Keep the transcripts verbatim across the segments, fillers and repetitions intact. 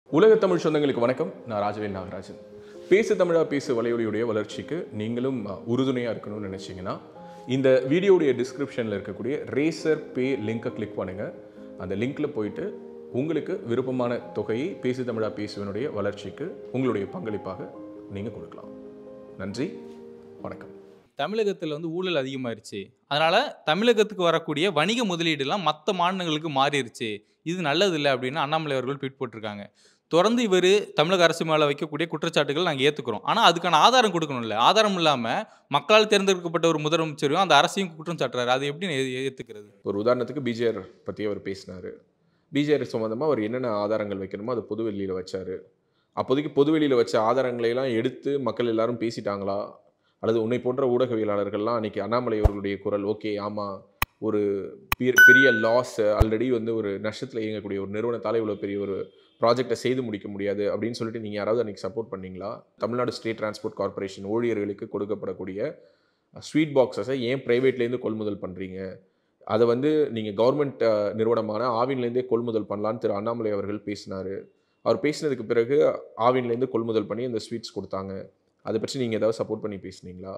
உலக தமிழ் சொந்தங்களுக்கு வணக்கம். நான் ராஜவேல் நாகராஜன். பேசு தமிழா பேசு வலையொலியுடைய வளர்ச்சிக்கு நீங்களும் உறுதுணையாக இருக்கணும்னு நினச்சிங்கன்னா இந்த வீடியோடைய டிஸ்கிரிப்ஷனில் இருக்கக்கூடிய ரேசர் பே லிங்கை கிளிக் பண்ணுங்கள். அந்த லிங்க்கில் போயிட்டு உங்களுக்கு விருப்பமான தொகையை பேசு தமிழா பேசுவனுடைய வளர்ச்சிக்கு உங்களுடைய பங்களிப்பாக நீங்கள் கொடுக்கலாம். நன்றி, வணக்கம். தமிழகத்தில் வந்து ஊழல் அதிகமாயிருச்சு, அதனால் தமிழகத்துக்கு வரக்கூடிய வணிக முதலீடுலாம் மற்ற மாநிலங்களுக்கு மாறிடுச்சு, இது நல்லது இல்லை அப்படின்னு அண்ணாமலை அவர்கள் ட்வீட் போட்டிருக்காங்க. தொடர்ந்து இவர் தமிழக அரசு மேலே வைக்கக்கூடிய குற்றச்சாட்டுகள் நாங்கள் ஏற்றுக்கிறோம். ஆனால் அதுக்கான ஆதாரம் கொடுக்கணும். இல்லை, ஆதாரம் இல்லாமல் மக்களால் தேர்ந்தெடுக்கப்பட்ட ஒரு முதலமைச்சரையும் அந்த அரசையும் குற்றம் சாட்டுறாரு. அது எப்படி ஏற்றுக்கிறது? ஒரு உதாரணத்துக்கு பிஜேஆர் பற்றி அவர் பேசினார். பிஜேஆர் சம்மந்தமாக அவர் என்னென்ன ஆதாரங்கள் வைக்கணுமோ அதை பொதுவெளியில் வச்சார். அப்போதைக்கு பொதுவெளியில் வச்ச ஆதாரங்களையெல்லாம் எடுத்து மக்கள் எல்லாரும் பேசிட்டாங்களா, அல்லது உன்னை போன்ற ஊடகவியலாளர்கள்லாம் அன்றைக்கி அண்ணாமலை அவர்களுடைய குரல் ஓகே ஆமாம் ஒரு பெரிய லாஸ், ஆல்ரெடி வந்து ஒரு நஷ்டத்தில் இயங்கக்கூடிய ஒரு நிறுவனத்தால் இவ்வளோ பெரிய ஒரு ப்ராஜெக்டை செய்து முடிக்க முடியாது அப்படின்னு சொல்லிட்டு நீங்கள் யாராவது அன்றைக்கி சப்போர்ட் பண்ணிங்களா? தமிழ்நாடு ஸ்டேட் டிரான்ஸ்போர்ட் கார்பரேஷன் ஊழியர்களுக்கு கொடுக்கப்படக்கூடிய ஸ்வீட் பாக்ஸஸை ஏன் ப்ரைவேட்லேருந்து கொள்முதல் பண்ணுறீங்க? அதை வந்து நீங்கள் கவர்மெண்ட் நிறுவனமான ஆவின்லேருந்தே கொள்முதல் பண்ணலான்னு திரு அண்ணாமலை அவர்கள் பேசினார். அவர் பேசினதுக்கு பிறகு ஆவின்லேருந்து கொள்முதல் பண்ணி அந்த ஸ்வீட்ஸ் கொடுத்தாங்க. அதை பற்றி நீங்கள் ஏதாவது சப்போர்ட் பண்ணி பேசுனீங்களா?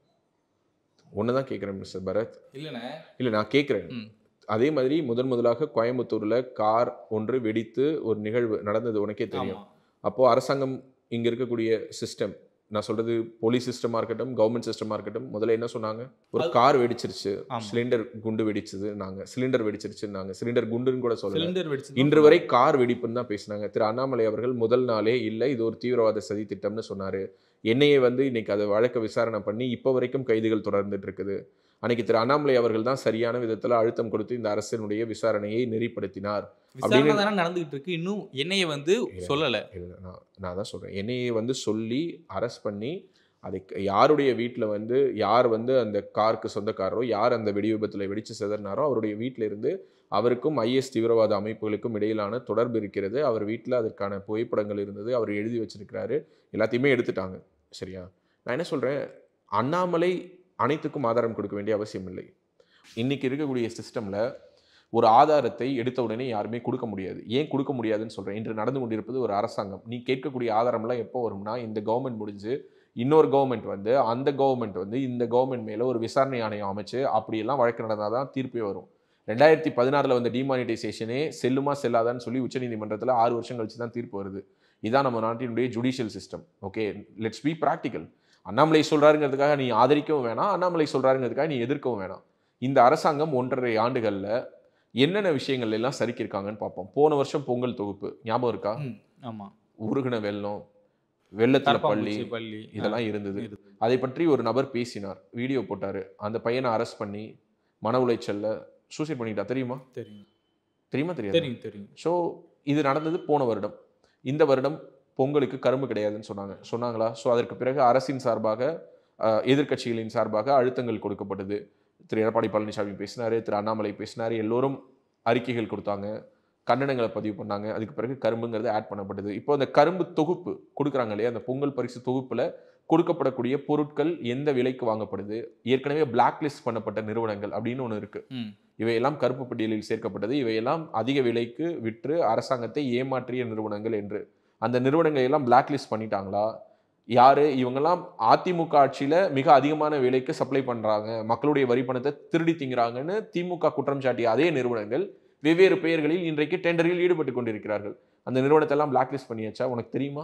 ஒன்று தான் கேட்குறேன் மிஸ்டர் பரத். இல்லைண்ணே, இல்லை நான் கேட்குறேன். அதே மாதிரி முதன் முதலாக கோயம்புத்தூரில் கார் ஒன்று வெடித்து ஒரு நிகழ்வு நடந்தது, உனக்கே தெரியும். அப்போது அரசாங்கம் இங்கே இருக்கக்கூடிய சிஸ்டம், நான் சொல்கிறது போலீஸ் சிஸ்டமாக இருக்கட்டும், கவர்மெண்ட் சிஸ்டமாக இருக்கட்டும், முதல்ல என்ன சொன்னாங்க? ஒரு கார் வெடிச்சிருச்சு, சிலிண்டர் குண்டு வெடிச்சது, நாங்கள் சிலிண்டர் வெடிச்சிருச்சுன்னாங்க. சிலிண்டர் குண்டுன்னு கூட சொல்லல, இன்று வரை கார் வெடிப்புன்னு தான் பேசினாங்க. திரு அண்ணாமலை அவர்கள் முதல் நாளே இல்லை இது ஒரு தீவிரவாத சதி திட்டம்னு சொன்னார். என்னையே வந்து இன்னைக்கு அதை வழக்க விசாரணை பண்ணி இப்போ வரைக்கும் கைதுகள் தொடர்ந்துட்டு இருக்குது. அன்னைக்கு திரு அண்ணாமலை அவர்கள் தான் சரியான விதத்தில் அழுத்தம் கொடுத்து இந்த அரசினுடைய விசாரணையை நெறிப்படுத்தினார். நடந்துகிட்டு இருக்கு, இன்னும் என்னையை வந்து சொல்லலை. இல்லை, நான் நான் தான் சொல்கிறேன், என்னையை வந்து சொல்லி அரெஸ்ட் பண்ணி அதை யாருடைய வீட்டில் வந்து யார் வந்து அந்த காருக்கு சொந்தக்காரரோ, யார் அந்த வெடி விபத்தில் வெடித்து செதறினாரோ அவருடைய வீட்டில் இருந்து அவருக்கும் ஐஎஸ் தீவிரவாத அமைப்புகளுக்கும் இடையிலான தொடர்பு இருக்கிறது. அவர் வீட்டில் அதற்கான புகைப்படங்கள் இருந்தது, அவர் எழுதி வச்சிருக்கிறாரு, எல்லாத்தையுமே எடுத்துட்டாங்க. சரியா? நான் என்ன சொல்கிறேன், அண்ணாமலை அனைத்துக்கும் ஆதாரம் கொடுக்க வேண்டிய அவசியம் இல்லை. இன்றைக்கி இருக்கக்கூடிய சிஸ்டமில் ஒரு ஆதாரத்தை எடுத்த உடனே யாருமே கொடுக்க முடியாது. ஏன் கொடுக்க முடியாதுன்னு சொல்கிறேன், இன்று நடந்து கொண்டிருப்பது ஒரு அரசாங்கம். நீ கேட்கக்கூடிய ஆதாரம்லாம் எப்போ வரும்னா, இந்த கவர்மெண்ட் முடிஞ்சு இன்னொரு கவர்மெண்ட் வந்து அந்த கவர்மெண்ட் வந்து இந்த கவர்மெண்ட் மேலே ஒரு விசாரணை ஆணையம் அமைச்சு அப்படியெல்லாம் வழக்கு நடந்தால் தான் தீர்ப்பே வரும். ரெண்டாயிரத்தி பதினாறில் வந்த டிமானிட்டைசேஷனே செல்லுமா செல்லாதான்னு சொல்லி உச்சநீதிமன்றத்தில் ஆறு வருஷம் கழிச்சு தான் தீர்ப்பு வருது. இதுதான் நம்ம நாட்டினுடைய judicial system. Okay, let's be practical. Annamalai சொல்கிறாருங்கிறதுக்காக நீ ஆதரிக்கவும் வேணாம், அண்ணாமலை சொல்கிறாருங்கிறதுக்காக நீ எதிர்க்கவும் வேணாம். இந்த அரசாங்கம் ஒன்றரை ஆண்டுகளில் என்னென்ன விஷயங்கள் எல்லாம் சரிக்கிருக்காங்கன்னு பார்ப்போம். போன வருஷம் பொங்கல் தொகுப்பு ஞாபகம் இருக்கா? ஆமாம். உருகின வெள்ளம், வெள்ளத்தில் பள்ளி பள்ளி இதெல்லாம் இருந்தது. அதை பற்றி ஒரு நபர் பேசினார், வீடியோ போட்டார். அந்த பையனை அரெஸ்ட் பண்ணி மன உளைச்சல்ல சூசைட் பண்ணிட்டா. தெரியுமா? தெரியும். தெரியுமா? தெரியாது. தெரியும் தெரியும். ஸோ இது நடந்தது போன வருடம். இந்த வருடம் பொங்கலுக்கு கரும்பு கிடையாதுன்னு சொன்னாங்க. சொன்னாங்களா? ஸோ அதற்கு பிறகு அரசின் சார்பாக எதிர்கட்சிகளின் சார்பாக அழுத்தங்கள் கொடுக்கப்பட்டது. திரு எடப்பாடி பழனிசாமி பேசினார், திரு அண்ணாமலை பேசினார், எல்லோரும் அறிக்கைகள் கொடுத்தாங்க, கண்டனங்களை பதிவு பண்ணாங்க. அதுக்கு பிறகு கரும்புங்கிறது ஆட் பண்ணப்பட்டது. இப்போ அந்த கரும்பு தொகுப்பு கொடுக்குறாங்க இல்லையா, அந்த பொங்கல் பரிசு தொகுப்பில் கொடுக்கப்படக்கூடிய பொருட்கள் எந்த விலைக்கு வாங்கப்படுது, ஏற்கனவே பிளாக் லிஸ்ட் பண்ணப்பட்ட நிறுவனங்கள் அப்படின்னு ஒன்று இருக்குது. இவையெல்லாம் கருப்பு பட்டியலில் சேர்க்கப்பட்டது. இவையெல்லாம் அதிக விலைக்கு விற்று அரசாங்கத்தை ஏமாற்றிய நிறுவனங்கள் என்று அந்த நிறுவனங்களை எல்லாம் பிளாக் லிஸ்ட் பண்ணிட்டாங்களா? யாரு இவங்கெல்லாம்? அதிமுக ஆட்சியில் மிக அதிகமான விலைக்கு சப்ளை பண்ணுறாங்க, மக்களுடைய வரி பணத்தை திருடி திங்கிறாங்கன்னு திமுக குற்றம் சாட்டிய அதே நிறுவனங்கள் வெவ்வேறு பெயர்களில் இன்றைக்கு டெண்டரில் ஈடுபட்டு கொண்டிருக்கிறார்கள். அந்த நிறுவனத்தை எல்லாம் பிளாக் லிஸ்ட் பண்ணியாச்சா? உனக்கு தெரியுமா?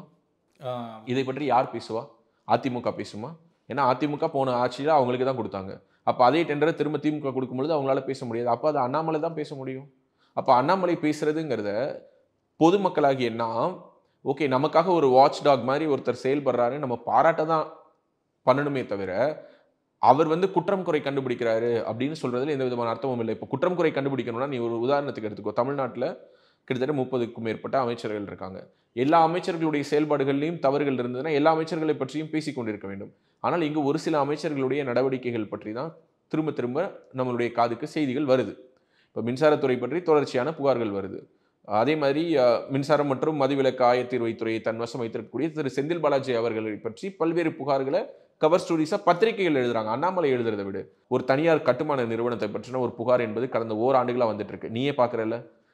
இதை பற்றி யார் பேசுவா? அதிமுக பேசுமா? ஏன்னா அதிமுக போன ஆட்சியில் அவங்களுக்கு தான் கொடுத்தாங்க. அப்போ அதே டெண்டரை திரும்ப திமுக கொடுக்கும்பொழுது அவங்களால பேச முடியாது. அப்போ அது அண்ணாமலை தான் பேச முடியும். அப்போ அண்ணாமலை பேசுறதுங்கிறத பொதுமக்களாகி என்ன ஓகே, நமக்காக ஒரு வாட்ச் டாக் மாதிரி ஒருத்தர் செயல்படுறாரு, நம்ம பாராட்ட தான் பண்ணணுமே தவிர அவர் வந்து குற்றம் குறை கண்டுபிடிக்கிறாரு அப்படின்னு சொல்றதுல எந்த விதமான அர்த்தமும் இல்லை. இப்போ குற்றம் குறை கண்டுபிடிக்கணும்னா நீ ஒரு உதாரணத்துக்கு எடுத்துக்கோ. தமிழ்நாட்டில் கிட்டத்தட்ட முப்பதுக்கும் மேற்பட்ட அமைச்சர்கள் இருக்காங்க. எல்லா அமைச்சர்களுடைய செயல்பாடுகள்லையும் தவறுகள் இருந்ததுன்னா எல்லா அமைச்சர்களை பற்றியும் பேசிக் கொண்டிருக்க வேண்டும். ஆனால் இங்கு ஒரு சில அமைச்சர்களுடைய நடவடிக்கைகள் பற்றி தான் திரும்ப திரும்ப நம்மளுடைய காதுக்கு செய்திகள் வருது. இப்போ மின்சாரத்துறை பற்றி தொடர்ச்சியான புகார்கள் வருது. அதே மாதிரி மின்சாரம் மற்றும் மதுவிலக்கு ஆயத்தீர்வைத்துறையை தன்வசம் வைத்திருக்கக்கூடிய திரு செந்தில் பாலாஜி அவர்களை பற்றி பல்வேறு புகார்களை கவர் ஸ்டோரிஸா பத்திரிகைகள் எழுதுறாங்க. அண்ணாமலை எழுதுறதை விட ஒரு தனியார் கட்டுமான நிறுவனத்தை பற்றின ஒரு புகார் என்பது கடந்த ஓராண்டுகளா வந்துட்டு இருக்கு. நீயே பாக்குறல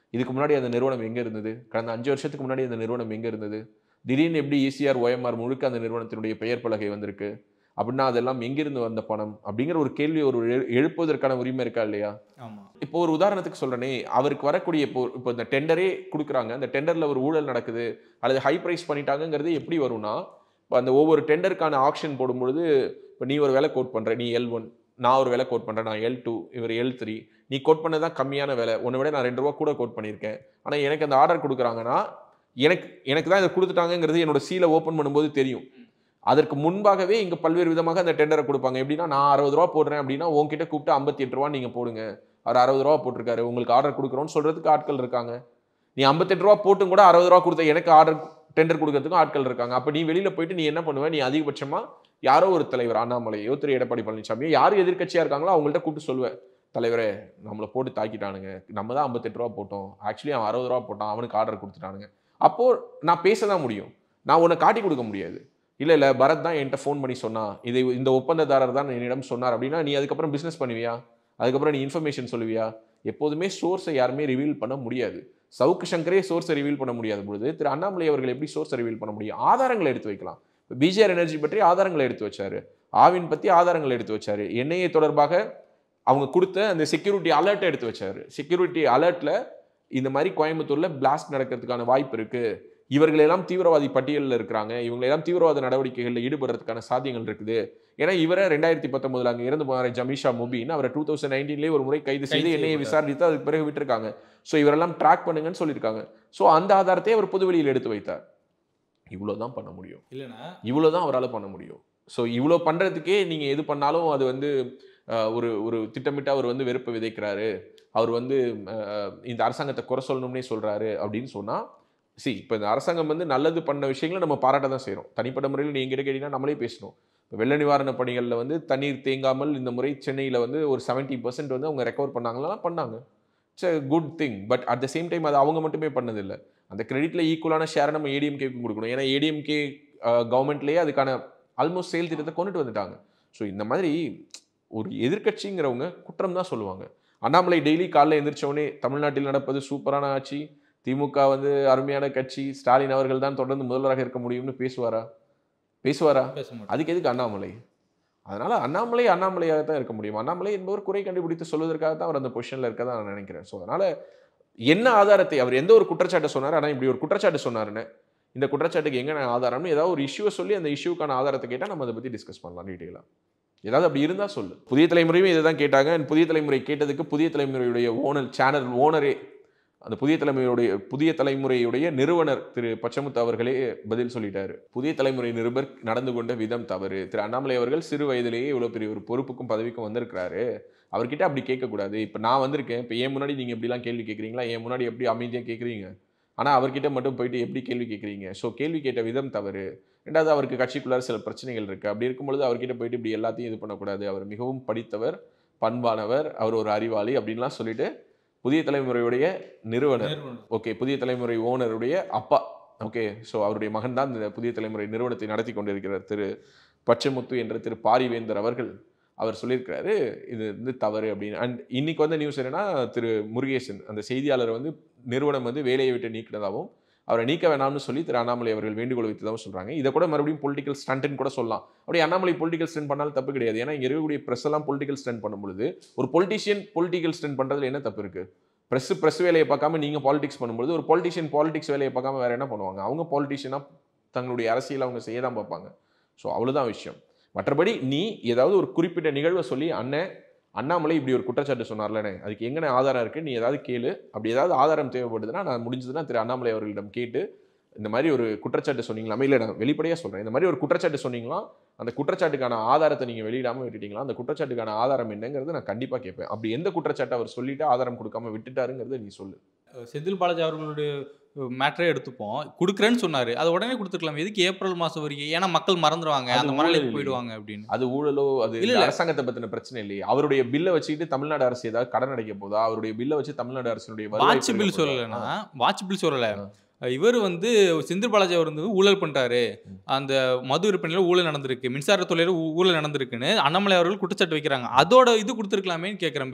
இதுக்கு முன்னாடி அந்த நிறுவனம் எங்கே இருந்தது? கடந்த அஞ்சு வருஷத்துக்கு முன்னாடி அந்த நிறுவனம் எங்கே இருந்தது? திடீர்னு எப்படி ஈசிஆர் ஓஎம்ஆர் முழுக்க அந்த நிறுவனத்தினுடைய பெயர் பலகை வந்திருக்கு? அப்படின்னா அதெல்லாம் எங்கிருந்து வந்த பணம் அப்படிங்கிற ஒரு கேள்வி ஒரு எழுப்புவதற்கான உரிமை இருக்கா இல்லையா? ஆமா. இப்போ ஒரு உதாரணத்துக்கு சொல்றேனே, அவருக்கு வரக்கூடிய இப்போ இப்போ இந்த டெண்டரே கொடுக்குறாங்க, அந்த டெண்டர்ல ஒரு ஊழல் நடக்குது அல்லது ஹை பிரைஸ் பண்ணிட்டாங்கிறது எப்படி வரும்னா, இப்போ அந்த ஒவ்வொரு டெண்டருக்கான ஆக்ஷன் போடும்பொழுது இப்போ நீ ஒரு விலை கோட் பண்ற, நீ எல் ஒன், நான் ஒரு விலை கோட் பண்றேன், நான் எல் டூ, இவர் எல் த்ரீ, நீ கோட் பண்ணதான் கம்மியான விலை, உன்னை விட நான் ரெண்டு ரூபா கூட கோட் பண்ணியிருக்கேன். ஆனால் எனக்கு அந்த ஆர்டர் கொடுக்குறாங்கன்னா எனக்கு எனக்கு தான் இதை கொடுத்துட்டாங்கிறது என்னோட சீலை ஓப்பன் பண்ணும்போது தெரியும். அதற்கு முன்பாகவே இங்கே பல்வேறு விதமாக அந்த டெண்டரை கொடுப்பாங்க. எப்படின்னா நான் அறுபது ரூபா போடுறேன் அப்படின்னா உங்ககிட்ட கூப்பிட்டு ஐம்பத்தி எட்டு ரூபா நீங்கள் போடுங்க, அவர் அறுபது ரூபா போட்டிருக்காரு, உங்களுக்கு ஆர்டர் கொடுக்குறோன்னு சொல்றதுக்கு ஆட்கள் இருக்காங்க. நீ ஐம்பத்தெட்டு ரூபா போட்டும் கூட அறுபது ரூபா கொடுத்த எனக்கு ஆர்டர் டெண்டர் கொடுக்கறதுக்கும் ஆட்கள் இருக்காங்க. அப்போ நீ வெளியில் போயிட்டு நீ என்ன பண்ணுவ? நீ அதிகபட்சமாக யாரோ ஒரு தலைவர், அண்ணாமலையோ திரு எடப்பாடி பழனிசாமியோ யார் எதிர்க்கட்சியாக இருக்காங்களோ அவங்கள்ட்ட கூப்பிட்டு சொல்லுவேன், தலைவரே நம்மளை போட்டு தாக்கிட்டானுங்க, நம்ம தான் ஐம்பத்தெட்டு ரூபா போட்டோம், ஆக்சுவலி அவன் அறுபது ரூபா போட்டான், அவனுக்கு ஆர்டர் கொடுத்துட்டானுங்க. அப்போது நான் பேச தான் முடியும், நான் உன்னை காட்டி கொடுக்க முடியாது. இல்லை இல்லை பரத் தான் என்கிட்ட ஃபோன் பண்ணி சொன்னா, இது இந்த ஒப்பந்ததாரர் தான் என்னிடம் சொன்னார் அப்படின்னா நீ அதுக்கப்புறம் பிஸ்னஸ் பண்ணுவியா? அதுக்கப்புறம் நீ இன்ஃபர்மேஷன் சொல்லுவியா? எப்போதுமே சோர்ஸை யாருமே ரிவீல் பண்ண முடியாது. சவுக்கு சங்கரே சோர்ஸை ரிவீல் பண்ண முடியாத பொழுது திரு அண்ணாமலை அவர்கள் எப்படி சோர்ஸை ரிவீல் பண்ண முடியும்? ஆதாரங்களை எடுத்து வைக்கலாம். பிஜிஆர் எனர்ஜி பற்றி ஆதாரங்களை எடுத்து வச்சாரு, ஆவின் பற்றி ஆதாரங்களை எடுத்து வச்சாரு, என்ஐஏ தொடர்பாக அவங்க கொடுத்த அந்த செக்யூரிட்டி அலர்ட்டை எடுத்து வச்சாரு. செக்யூரிட்டி அலர்ட்ல இந்த மாதிரி கோயம்புத்தூர்ல பிளாஸ்ட் நடக்கிறதுக்கான வாய்ப்பு இருக்கு, இவர்களெல்லாம் தீவிரவாதி பட்டியலில் இருக்கிறாங்க, இவங்களெல்லாம் தீவிரவாத நடவடிக்கைகளில் ஈடுபடுறதுக்கான சாத்தியங்கள் இருக்குது. ஏன்னா இவரை ரெண்டாயிரத்தி பத்தொன்பதுல அங்கே இறந்து போனார் ஜமீஷா முபீன், அவரை டூ தௌசண்ட் நைன்டீன்லேயே ஒரு முறை கைது செய்து என்னையை விசாரித்து அதுக்கு பிறகு விட்டுருக்காங்க. ஸோ இவரெல்லாம் ட்ராக் பண்ணுங்கன்னு சொல்லியிருக்காங்க. ஸோ அந்த ஆதாரத்தை அவர் பொதுவெளியில் எடுத்து வைத்தார். இவ்வளோதான் பண்ண முடியும், இல்லைன்னா இவ்வளோதான் அவரால் பண்ண முடியும். ஸோ இவ்வளோ பண்ணுறதுக்கே நீங்கள் எது பண்ணாலும் அது வந்து ஒரு ஒரு திட்டமிட்டு அவர் வந்து வெறுப்பை விதைக்கிறாரு, அவர் வந்து இந்த அரசாங்கத்தை குறை சொல்லணும்னே சொல்கிறாரு அப்படின்னு சொன்னால், சி இப்போ இந்த அரசாங்கம் வந்து நல்லது பண்ண விஷயங்களை நம்ம பாராட்ட தான் செய்கிறோம். தனிப்பட்ட முறையில் நீ எங்கிட்ட கேட்டீங்கன்னா நம்மளே பேசணும். இப்போ வெள்ள நிவாரண பணிகளில் வந்து தண்ணீர் தேங்காமல் இந்த முறை சென்னையில் வந்து ஒரு செவன்ட்டி பர்சன்ட் வந்து அவங்க ரெக்கவர் பண்ணாங்களா? பண்ணாங்க. It's a good thing. But at the same time அது அவங்க மட்டுமே பண்ணதில்லை. அந்த கிரெடிட்டில் ஈக்குவலான ஷேரை நம்ம ஏடிஎம்கேக்கு கொடுக்கணும். ஏன்னா ஏடிஎம்கே கவர்மெண்ட்லேயே அதுக்கான ஆல்மோஸ்ட் செயல் திட்டத்தை கொண்டுட்டு வந்துட்டாங்க. ஸோ இந்த மாதிரி ஒரு எதிர்கட்சிங்கிறவங்க குற்றம் தான் சொல்லுவாங்க. அண்ணாமலை டெய்லி காலைல எந்திரிச்சவனே தமிழ்நாட்டில் நடப்பது சூப்பரான ஆட்சி, திமுக வந்து அருமையான கட்சி, ஸ்டாலின் அவர்கள் தான் தொடர்ந்து முதல்வராக இருக்க முடியும்னு பேசுவாரா? பேசுவாரா? அதுக்கு எதுக்கு அண்ணாமலை? அதனால அண்ணாமலை அண்ணாமலையாக தான் இருக்க முடியும். அண்ணாமலை என்பவர் குறை கண்டுபிடித்து சொல்வதற்காக தான் அவர் அந்த பொசிஷனில் இருக்க தான் நான் நினைக்கிறேன். ஸோ அதனால என்ன ஆதாரத்தை அவர் எந்த ஒரு குற்றச்சாட்டை சொன்னார், ஆனால் இப்படி ஒரு குற்றச்சாட்டு சொன்னாருன்னு, இந்த குற்றச்சாட்டுக்கு எங்கே ஆதாரம்னு ஏதாவது ஒரு இஷ்யூவை சொல்லி அந்த இஷ்யூக்கான ஆதாரத்தை கேட்டால் நம்ம அதை பற்றி டிஸ்கஸ் பண்ணலாம் டீட்டெயிலாக. ஏதாவது அப்படி இருந்தால் சொல்லு. புதிய தலைமுறையும் இதை தான் கேட்டாங்க. புதிய தலைமுறை கேட்டதுக்கு புதிய தலைமுறையுடைய ஓனர் சேனல் ஓனரே, அந்த புதிய தலைமுறையுடைய புதிய தலைமுறையுடைய நிறுவனர் திரு பச்சமுத்து அவர்களே பதில் சொல்லிட்டாரு. புதிய தலைமுறை நிருபர் நடந்து கொண்ட விதம் தவறு. திரு அண்ணாமலை அவர்கள் சிறு வயதிலேயே இவ்வளோ பெரிய ஒரு பொறுப்புக்கும் பதவிக்கும் வந்திருக்கிறாரு, அவர்கிட்ட அப்படி கேட்கக்கூடாது. இப்போ நான் வந்திருக்கேன், இப்போ ஏன் முன்னாடி நீங்கள் எப்படிலாம் கேள்வி கேட்குறீங்களா, என் முன்னாடி எப்படி அமைதியாக கேட்குறீங்க, ஆனால் அவர்கிட்ட மட்டும் போயிட்டு எப்படி கேள்வி கேட்குறீங்க? ஸோ கேள்வி கேட்ட விதம் தவறு. ரெண்டாவது அவருக்கு கட்சிக்குள்ளார சில பிரச்சனைகள் இருக்குது. அப்படி இருக்கும்பொழுது அவர்கிட்ட போயிட்டு இப்படி எல்லாத்தையும் இது பண்ணக்கூடாது. அவர் மிகவும் படித்தவர், பண்பானவர், அவர் ஒரு அறிவாளி அப்படின்லாம் சொல்லிட்டு புதிய தலைமுறையுடைய நிறுவனர், ஓகே புதிய தலைமுறை ஓனருடைய அப்பா, ஓகே ஸோ அவருடைய மகன் தான் இந்த புதிய தலைமுறை நிறுவனத்தை நடத்தி கொண்டிருக்கிறார் திரு பச்சமுத்து என்ற திரு பாரிவேந்தர் அவர்கள். அவர் சொல்லியிருக்கிறாரு இது வந்து தவறு அப்படின்னு. அண்ட் இன்னைக்கு வந்து நியூஸ் என்னன்னா, திரு முருகேசன் அந்த செய்தியாளர் வந்து நிறுவனம் வந்து வேலையை விட்டு நீக்கினதாகவும் அவரை நீக்க வேணாம்னு சொல்லி திரு அண்ணாமலை அவர்கள் வேண்டுகோள் வைத்ததாகவும் சொல்கிறாங்க. இதை கூட மறுபடியும் பொலிட்டிக்கல் ஸ்டண்ட்னு கூட சொல்லலாம். அப்படி அண்ணாமலை பொலிட்டிக்கல் ஸ்டண்ட் பண்ணாலும் தப்பு கிடையாது. ஏன்னா இங்கே இருக்கக்கூடிய ப்ரெஸ் எல்லாம் பொலிட்டிக்கல் ஸ்டண்ட் பண்ணும்பொழுது ஒரு பொலிட்டிஷியன் பொலிட்டிக்கல் ஸ்டண்ட் பண்ணுறதுல என்ன தப்பு இருக்குது? ப்ரெஸ் ப்ரெஸ் வேலையை பார்க்காம நீங்கள் பாலிடிக்ஸ் பண்ணும்போது ஒரு பொலிட்டிஷியன் பாலிடிக்ஸ் வேலையை பார்க்காம வேறு என்ன பண்ணுவாங்க? அவங்க பாலிட்டிஷியனாக தங்களுடைய அரசியலை அவங்க செய்ய தான் பார்ப்பாங்க. ஸோ அவ்வளோதான் விஷயம். மற்றபடி நீ ஏதாவது ஒரு குறிப்பிட்ட நிகழ்வை சொல்லி அண்ணன் அண்ணாமலை இப்படி ஒரு குற்றச்சாட்டு சொன்னார்லண்ணே, அதுக்கு எங்கன ஆதாரம் இருக்குது, நீ ஏதாவது கேளு, அப்படி ஏதாவது ஆதாரம் தேவைப்படுதுன்னா நான் முடிஞ்சதுன்னா திரு அண்ணாமலை அவர்களிடம் கேட்டு இந்த மாதிரி ஒரு குற்றச்சாட்டு சொன்னீங்களாமே, இல்லை நான் வெளிப்படையாக சொல்கிறேன், இந்த மாதிரி ஒரு குற்றச்சாட்டு சொன்னீங்களா, அந்த குற்றச்சாட்டுக்கான ஆதாரத்தை நீங்கள் வெளியிடாமல் விட்டுட்டீங்களா, அந்த குற்றச்சாட்டுக்கான ஆதாரம் என்னங்கிறது நான் கண்டிப்பாக கேட்பேன். அப்படி எந்த குற்றச்சாட்டை அவர் சொல்லிட்டு ஆதாரம் கொடுக்காம விட்டுட்டாருங்கிறத நீ சொல்லு. செந்தில் பாலாஜி அவர்களுடைய மேட்டரே எடுத்துப்போம், கொடுக்குறேன்னு சொன்னாரு, அது உடனே கொடுத்துருக்கலாம். எதுக்கு ஏப்ரல் மாதம் வரைக்கும்? ஏன்னா மக்கள் மறந்துடுவாங்க, அந்த மணலுக்கு போயிடுவாங்க அப்படின்னு. அது ஊழலோ, அது இல்லை அரசாங்கத்தை பற்றின பிரச்சனை இல்லையே. அவருடைய பில்லை வச்சுக்கிட்டு தமிழ்நாடு அரசு ஏதாவது கடன் அடைக்க போதா? அவருடைய பில்லை வச்சு தமிழ்நாடு அரசுடைய வாட்ச் பில் சொல்லலைன்னா, வாட்ச் பில் சொல்லலை, இவர் வந்து செந்தில் பாலாஜி அவர் வந்து ஊழல் பண்ணிட்டாரு, அந்த மது விற்பனையில் ஊழல் நடந்திருக்கு, மின்சாரத்துறையில் ஊழல் நடந்திருக்குன்னு அண்ணாமலை அவர்கள் குற்றச்சாட்டு வைக்கிறாங்க. அதோட இது கொடுத்துருக்கலாமேன்னு கேட்குறேன் பில்லு.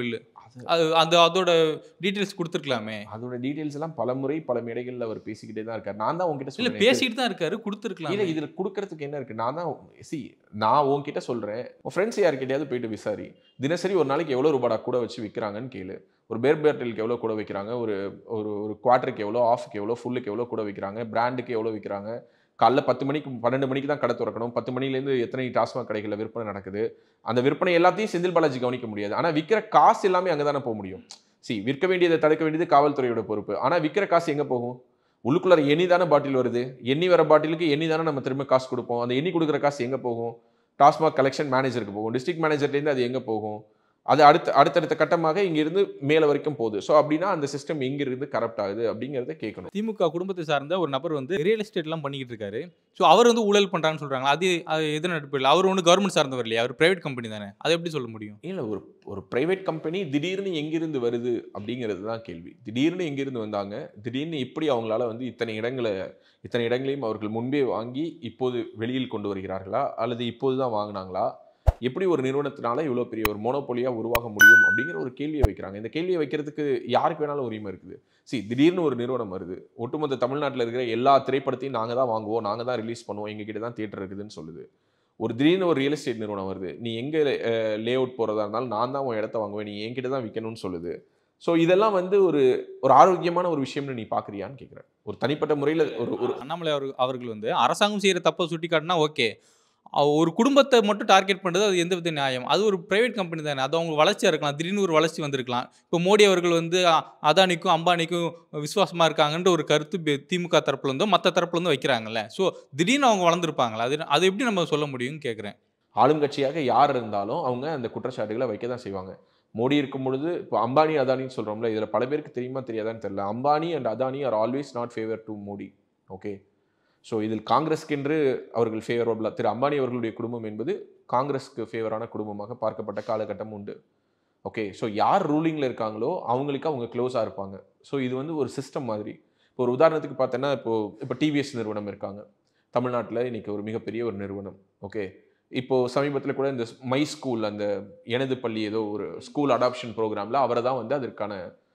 அது அந்த அதோட டீடைல்ஸ் கொடுத்துருக்கலாமே. அதோட டீடைல்ஸ் எல்லாம் பல முறை பல மேடைகள்ல அவர் பேசிக்கிட்டே தான் இருக்காரு. நான் தான் உங்ககிட்ட இல்ல சொல்றேன். பேசிட்டு தான் இருக்காரு, கொடுத்துருக்கலாம். இல்ல இதுல குடுக்கறதுக்கு என்ன இருக்கு? நான் தான் சி நான் உன்கிட்ட சொல்றேன். உன் ஃப்ரெண்ட்ஸ் யார்கிட்டயாவது போயிட்டு விசாரி. தினசரி ஒரு நாளைக்கு எவ்வளவு ரூபாடா கூட வச்சு விக்கிறாங்கன்னு கேளு. ஒரு பேர் பாட்டிலுக்கு எவ்வளவு கூட விக்கிறாங்க, ஒரு ஒரு ஒரு குவார்ட்டருக்கு எவ்வளவு, ஆஃப்க்கு எவ்வளவு, ஃபுல்லுக்கு எவ்வளவு கூட விக்கிறாங்க, பிராண்டுக்கு எவ்வளவு விக்கிறாங்க. காலைல பத்து மணிக்கு பன்னிரண்டு மணிக்கு தான் கடை திறக்கணும். பத்து மணிலேருந்து எத்தனை டாஸ்மாக் கடைகள்ல விற்பனை நடக்குது. அந்த விற்பனை எல்லாத்தையும் செந்தில் பாலாஜி கவனிக்க முடியாது. ஆனா விக்கிற காசு எல்லாமே அங்க தானே போக முடியும். சி விற்க வேண்டியதை தடுக்க வேண்டியது காவல்துறையோட பொறுப்பு. ஆனா விக்கிற காசு எங்க போகும்? உள்ளுக்குள்ள எண்ணி தானே பாட்டில் வருது. எண்ணி வர பாட்டிலுக்கு எண்ணி தானே நம்ம திரும்ப காசு கொடுப்போம். அந்த எண்ணி கொடுக்குற காசு எங்க போகும்? டாஸ்மாக் கலெக்ஷன் மேனேஜருக்கு போகும். டிஸ்ட்ரிக்ட் மேனேஜர்லேருந்து அது எங்க போகும்? அது அடுத்த அடுத்தடுத்த கட்டமாக இங்கிருந்து மேலே வரைக்கும் போகுது. ஸோ அப்படின்னா அந்த சிஸ்டம் எங்கிருந்து கரப்ட் ஆகுது அப்படிங்கிறத கேட்கணும். திமுக குடும்பத்தை சார்ந்த ஒரு நபர் வந்து ரியல் எஸ்டேட்லாம் பண்ணிக்கிட்டு இருக்காரு. ஸோ அவர் வந்து ஊழல் பண்ணுறான்னு சொல்கிறாங்க. அது அது எது நடப்பு இல்லை. அவர் ஒன்றும் கவர்மெண்ட் சார்ந்தவர் இல்லையா, அவர் பிரைவேட் கம்பெனி தானே, அதை எப்படி சொல்ல முடியும்? இல்லை ஒரு ஒரு பிரைவேட் கம்பெனி திடீர்னு எங்கிருந்து வருது அப்படிங்கிறது தான் கேள்வி. திடீர்னு எங்கிருந்து வந்தாங்க, திடீர்னு எப்படி அவங்களால வந்து இத்தனை இடங்களை இத்தனை இடங்களையும் அவர்கள் முன்பே வாங்கி இப்போது வெளியில் கொண்டு வருகிறார்களா, அல்லது இப்போது தான் வாங்கினாங்களா, எப்படி ஒரு நிறுவனத்தினால இவ்வளோ பெரிய ஒரு மோனோபோலியாக உருவாக முடியும் அப்படிங்கிற ஒரு கேள்வியை வைக்கிறாங்க. இந்த கேள்வியை வைக்கிறதுக்கு யாருக்கு வேணாலும் உரிமை இருக்குது. சி திடீர்னு ஒரு நிறுவனம் வருது, ஒட்டுமொத்த தமிழ்நாட்டில் இருக்கிற எல்லா திரைப்படத்தையும் நாங்கள் தான் வாங்குவோம், நாங்கள் தான் ரிலீஸ் பண்ணுவோம், எங்ககிட்ட தான் தியேட்டர் இருக்குதுன்னு சொல்லுது. ஒரு திடீர்னு ஒரு ரியல் எஸ்டேட் நிறுவனம் வருது, நீ எங்கே லே அவுட் போகிறதா இருந்தாலும் நான் தான் உன் இடத்த வாங்குவேன், நீ என்கிட்ட தான் விற்கணும்னு சொல்லுது. ஸோ இதெல்லாம் வந்து ஒரு ஒரு ஆரோக்கியமான ஒரு விஷயம்னு நீ பார்க்குறியான்னு கேட்குறேன். ஒரு தனிப்பட்ட முறையில் ஒரு ஒரு அண்ணாமலை அவர்கள் அவர்கள் வந்து அரசாங்கம் செய்கிற தப்பை சுட்டி காட்டினா ஓகே, ஒரு குடும்பத்தை மட்டும் டார்கெட் பண்ணுறது அது எந்த வித நியாயம்? அது ஒரு பிரைவேட் கம்பெனி தானே, அது அவங்க வளர்ச்சியாக இருக்கலாம், திடீர்னு ஒரு வளர்ச்சி வந்திருக்கலாம். இப்போ மோடி அவர்கள் வந்து அதானிக்கும் அம்பானிக்கும் விசுவாசமாக இருக்காங்கன்ற ஒரு கருத்து திமுக தரப்புல இருந்தோ மற்ற தரப்புல இருந்தோ வைக்கிறாங்கல்ல. ஸோ திடீர்னு அவங்க வளர்ந்துருப்பாங்களா? அது அது எப்படி நம்ம சொல்ல முடியும்னு கேட்குறேன். ஆளுங்கட்சியாக யார் இருந்தாலும் அவங்க அந்த குற்றச்சாட்டுகளை வைக்க தான் செய்வாங்க. மோடி இருக்கும் பொழுது இப்போ அம்பானி அதானின்னு சொல்கிறோம்ல, இதில் பல பேருக்கு தெரியுமா தெரியாதான்னு தெரியல. Ambani and Adani are always not favour to Modi. Okay, so இதில் காங்கிரஸ்க்கென்று அவர்கள் ஃபேவரபுளாக, திரு அம்பானி அவர்களுடைய குடும்பம் என்பது காங்கிரஸ்க்கு ஃபேவரான குடும்பமாக பார்க்கப்பட்ட காலகட்டம் உண்டு. ஓகே, ஸோ யார் ரூலிங்கில் இருக்காங்களோ அவங்களுக்கு அவங்க க்ளோஸாக இருப்பாங்க. ஸோ இது வந்து ஒரு சிஸ்டம் மாதிரி. இப்போ ஒரு உதாரணத்துக்கு பார்த்தோன்னா, இப்போது இப்போ டிவிஎஸ் நிறுவனம் இருக்காங்க தமிழ்நாட்டில், இன்றைக்கி ஒரு மிகப்பெரிய ஒரு நிறுவனம். ஓகே, இப்போது சமீபத்தில் கூட இந்த மை ஸ்கூல், அந்த எனது பள்ளி ஏதோ ஒரு ஸ்கூல் அடாப்ஷன் ப்ரோக்ராமில் அவரை தான் வந்து அதற்கான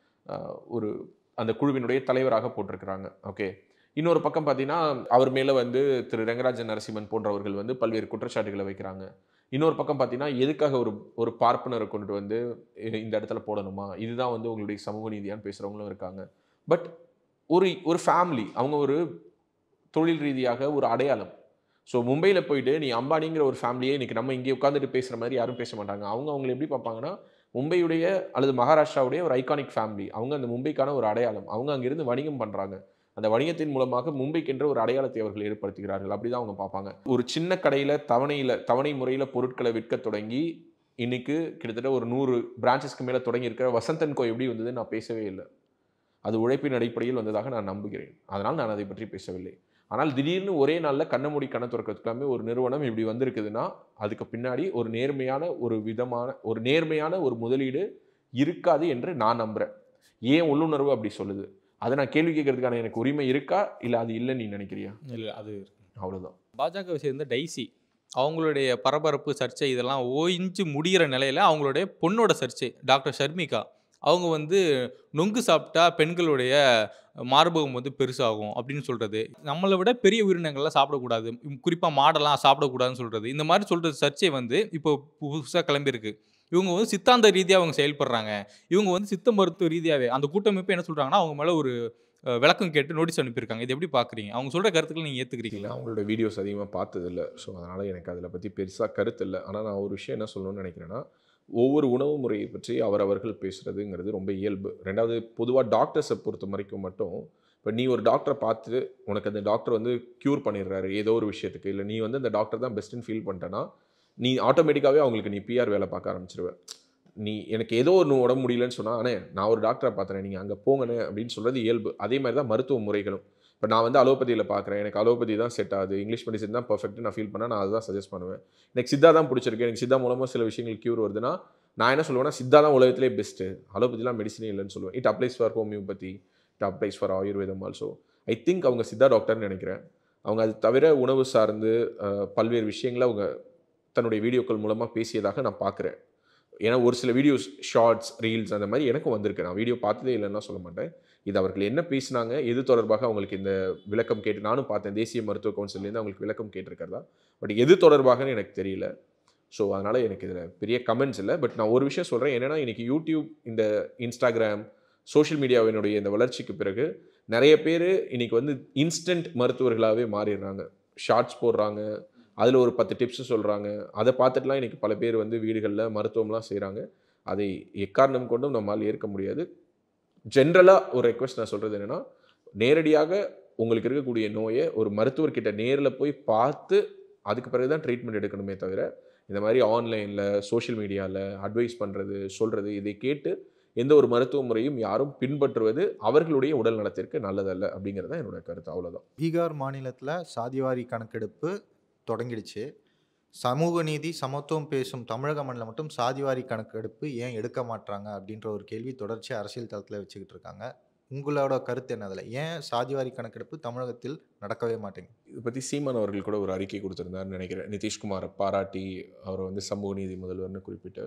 ஒரு அந்த குழுவினுடைய தலைவராக போட்டிருக்கிறாங்க. ஓகே, இன்னொரு பக்கம் பார்த்தீங்கன்னா அவர் மேலே வந்து திரு ரங்கராஜன் நரசிம்மன் போன்றவர்கள் வந்து பல்வேறு குற்றச்சாட்டுகளை வைக்கிறாங்க. இன்னொரு பக்கம் பார்த்தீங்கன்னா எதுக்காக ஒரு ஒரு பார்ப்பனரை கொண்டு வந்து இந்த இடத்துல போடணுமா, இதுதான் வந்து உங்களுடைய சமூக நீதியான்னு பேசுகிறவங்களும் இருக்காங்க. பட் ஒரு ஒரு ஃபேமிலி, அவங்க ஒரு தொழில் ரீதியாக ஒரு அடையாளம். ஸோ மும்பையில் போயிட்டு நீ அம்பானிங்கிற ஒரு ஃபேமிலியே இன்றைக்கி நம்ம இங்கே உட்காந்துட்டு பேசுகிற மாதிரி யாரும் பேச மாட்டாங்க. அவங்க அவங்களை எப்படி பார்ப்பாங்கன்னா மும்பையுடைய அல்லது மகாராஷ்டிராவுடைய ஒரு ஐகானிக் ஃபேமிலி. அவங்க அந்த மும்பைக்கான ஒரு அடையாளம். அவங்க அங்கிருந்து வணிகம் பண்ணுறாங்க. அந்த வணிகத்தின் மூலமாக மும்பைக்கென்ற ஒரு அடையாளத்தை அவர்கள் ஏற்படுத்துகிறார்கள். அப்படிதான் அவங்க பார்ப்பாங்க. ஒரு சின்ன கடையில் தவணையில் தவணை முறையில் பொருட்களை விற்க தொடங்கி இன்னைக்கு கிட்டத்தட்ட ஒரு நூறு பிரான்ச்சஸ்க்கு மேலே தொடங்கி இருக்கிற வசந்தன் கோ எப்படி வந்தது நான் பேசவே இல்லை. அது உழைப்பின் அடிப்படையில் வந்ததாக நான் நம்புகிறேன். அதனால் நான் அதை பற்றி பேசவில்லை. ஆனால் திடீர்னு ஒரே நாளில் கண்ண மூடி கண்ண திறக்கிறதுக்காமே ஒரு நிறுவனம் இப்படி வந்திருக்குதுன்னா அதுக்கு பின்னாடி ஒரு நேர்மையான ஒரு விதமான ஒரு நேர்மையான ஒரு முதலீடு இருக்காது என்று நான் நம்புகிறேன். ஏன் உள்ளுணர்வு அப்படி சொல்லுது? அதை நான் கேள்வி கேட்கறதுக்கான எனக்கு உரிமை இருக்கா, இல்லை அது இல்லைன்னு நீ நினைக்கிறியா? இல்லை, அது அவ்வளோதான். பாஜக சேர்ந்த டைசி அவங்களுடைய பரபரப்பு சர்ச்சை இதெல்லாம் ஓய்ஞ்சு முடிகிற நிலையில் அவங்களுடைய பொண்ணோட சர்ச்சை டாக்டர் ஷர்மிகா அவங்க வந்து நொங்கு சாப்பிட்டா பெண்களுடைய மார்பகம் வந்து பெருசாகும் அப்படின்னு சொல்கிறது, நம்மளை விட பெரிய உயிரினங்கள்லாம் சாப்பிடக்கூடாது, குறிப்பாக மாடெல்லாம் சாப்பிடக்கூடாதுன்னு சொல்கிறது, இந்த மாதிரி சொல்கிற சர்ச்சை வந்து இப்போ புதுசாக கிளம்பியிருக்கு. இவங்க வந்து சித்தாந்த ரீதியாக அவங்க செயல்படுறாங்க. இவங்க வந்து சித்த மருத்துவ ரீதியாகவே அந்த கூட்டமைப்பு என்ன சொல்கிறாங்கன்னா அவங்க மேலே ஒரு விளக்கம் கேட்டு நோட்டீஸ் அனுப்பியிருக்காங்க. இது எப்படி பார்க்குறீங்க? அவங்க சொல்கிற கருத்துக்கள் நீங்கள் ஏற்றுக்கிறீங்களா? அவங்களோட வீடியோஸ் அதிகமாக பார்த்ததில்லை. ஸோ அதனால் எனக்கு அதில் பற்றி பெருசாக கருத்து இல்லை. ஆனால் நான் ஒரு விஷயம் என்ன சொல்லணும்னு நினைக்கிறேன்னா, ஒவ்வொரு உணவு முறையை பற்றி அவரவர்கள் பேசுகிறதுங்கிறது ரொம்ப இயல்பு. ரெண்டாவது, பொதுவாக டாக்டர்ஸை பொறுத்த வரைக்கும் மட்டும் இப்போ நீ ஒரு டாக்டரை பார்த்து உனக்கு அந்த டாக்டர் வந்து க்யூர் பண்ணிடுறாரு ஏதோ ஒரு விஷயத்துக்கு, இல்லை நீ வந்து அந்த டாக்டர் தான் பெஸ்ட்டுன்னு ஃபீல் பண்ணிட்டேன்னா நீ ஆட்டோமேட்டிக்காகவே அவங்களுக்கு நீ பிஆர் வேலை பார்க்க ஆரம்பிச்சிருவேன். நீ எனக்கு ஏதோ ஒன்று உடம்பு முடியலன்னு சொன்னால், அண்ணே நான் ஒரு டாக்டரை பார்த்தேன், நீங்கள் அங்கே போங்கண்ணே அப்படின்னு சொல்கிறது இயல்பு. அதே மாதிரி தான் மருத்துவ முறைகளும். இப்போ நான் வந்து அலோபதியில் பார்க்குறேன், எனக்கு அலோபதி தான் செட் ஆகுது, இங்கிலீஷ் மெடிசன் தான் பர்ஃபெக்ட்டு நான் ஃபீல் பண்ணால் நான் அதுதான் சஜஸ்ட் பண்ணுவேன். எனக்கு சித்தா தான் பிடிச்சிருக்கு, எனக்கு சித்தா மூலமாக சில விஷயங்கள் க்யூர் வருதுன்னா நான் என்ன சொல்லுவேன்னா சித்தா தான் உலகத்திலே பெஸ்ட்டு, அலோபதிலாம் மெடிசனே இல்லைன்னு சொல்லுவேன். It applies for homeopathy, it applies for Ayurvedam also. I think அவங்க சித்தா டாக்டர்னு நினைக்கிறேன். அவங்க அது தவிர உணவு சார்ந்து பல்வேறு விஷயங்களை அவங்க தன்னுடைய வீடியோக்கள் மூலமாக பேசியதாக நான் பார்க்குறேன். ஏன்னா ஒரு சில வீடியோஸ் ஷார்ட்ஸ் ரீல்ஸ் அந்த மாதிரி எனக்கும் வந்திருக்கு. நான் வீடியோ பார்த்ததே இல்லைன்னா சொல்ல மாட்டேன். இது அவர்கள் என்ன பேசினாங்க, எது தொடர்பாக அவங்களுக்கு இந்த விளக்கம் கேட்டு நானும் பார்த்தேன். தேசிய மருத்துவ கவுன்சிலேருந்து அவங்களுக்கு விளக்கம் கேட்டிருக்கிறதா. பட் எது தொடர்பாகன்னு எனக்கு தெரியல. ஸோ அதனால் எனக்கு இதில் பெரிய கமெண்ட்ஸ் இல்லை. பட் நான் ஒரு விஷயம் சொல்கிறேன். என்னென்னா இன்றைக்கி யூடியூப், இந்த இன்ஸ்டாகிராம், சோஷியல் மீடியாவினுடைய இந்த வளர்ச்சிக்கு பிறகு நிறைய பேர் இன்றைக்கி வந்து இன்ஸ்டன்ட் மருத்துவர்களாகவே மாறிடுறாங்க. ஷார்ட்ஸ் போடுறாங்க, அதில் ஒரு பத்து டிப்ஸு சொல்கிறாங்க. அதை பார்த்துட்டுலாம் இன்றைக்கி பல பேர் வந்து வீடுகளில் மருத்துவம்லாம் செய்கிறாங்க. அதை எக்காரணம் கொண்டும் நம்மால் ஏற்க முடியாது. ஜென்ரலாக ஒரு ரெக்வெஸ்ட் நான் சொல்கிறது என்னென்னா, நேரடியாக உங்களுக்கு இருக்கக்கூடிய நோயை ஒரு மருத்துவர்கிட்ட நேரில் போய் பார்த்து அதுக்கு பிறகு தான் ட்ரீட்மெண்ட் எடுக்கணுமே தவிர, இந்த மாதிரி ஆன்லைனில் சோஷியல் மீடியாவில் அட்வைஸ் பண்ணுறது சொல்கிறது இதை கேட்டு எந்த ஒரு மருத்துவ முறையும் யாரும் பின்பற்றுவது அவர்களுடைய உடல் நலத்திற்கு நல்லதல்ல அப்படிங்கிறது தான் என்னோட கருத்து. அவ்வளோதான். பீகார் மாநிலத்தில் சாதிவாரி கணக்கெடுப்பு தொடங்கிடுச்சு. சமூக நீதி சமத்துவம் பேசும் தமிழக மாநிலம் மட்டும் சாதிவாரி கணக்கெடுப்பு ஏன் எடுக்க மாட்டாங்க அப்படின்ற ஒரு கேள்வி தொடர்ச்சி அரசியல் தளத்தில் வச்சுக்கிட்டு இருக்காங்க. உங்களோட கருத்து என்ன அதில்? ஏன் சாதிவாரி கணக்கெடுப்பு தமிழகத்தில் நடக்கவே மாட்டேங்குது? இதை பற்றி சீமான் அவர்கள் கூட ஒரு அறிக்கை கொடுத்துருந்தாருன்னு நினைக்கிறேன். நிதிஷ்குமாரை பாராட்டி அவரை வந்து சமூக நீதி முதல்வர்னு குறிப்பிட்டு,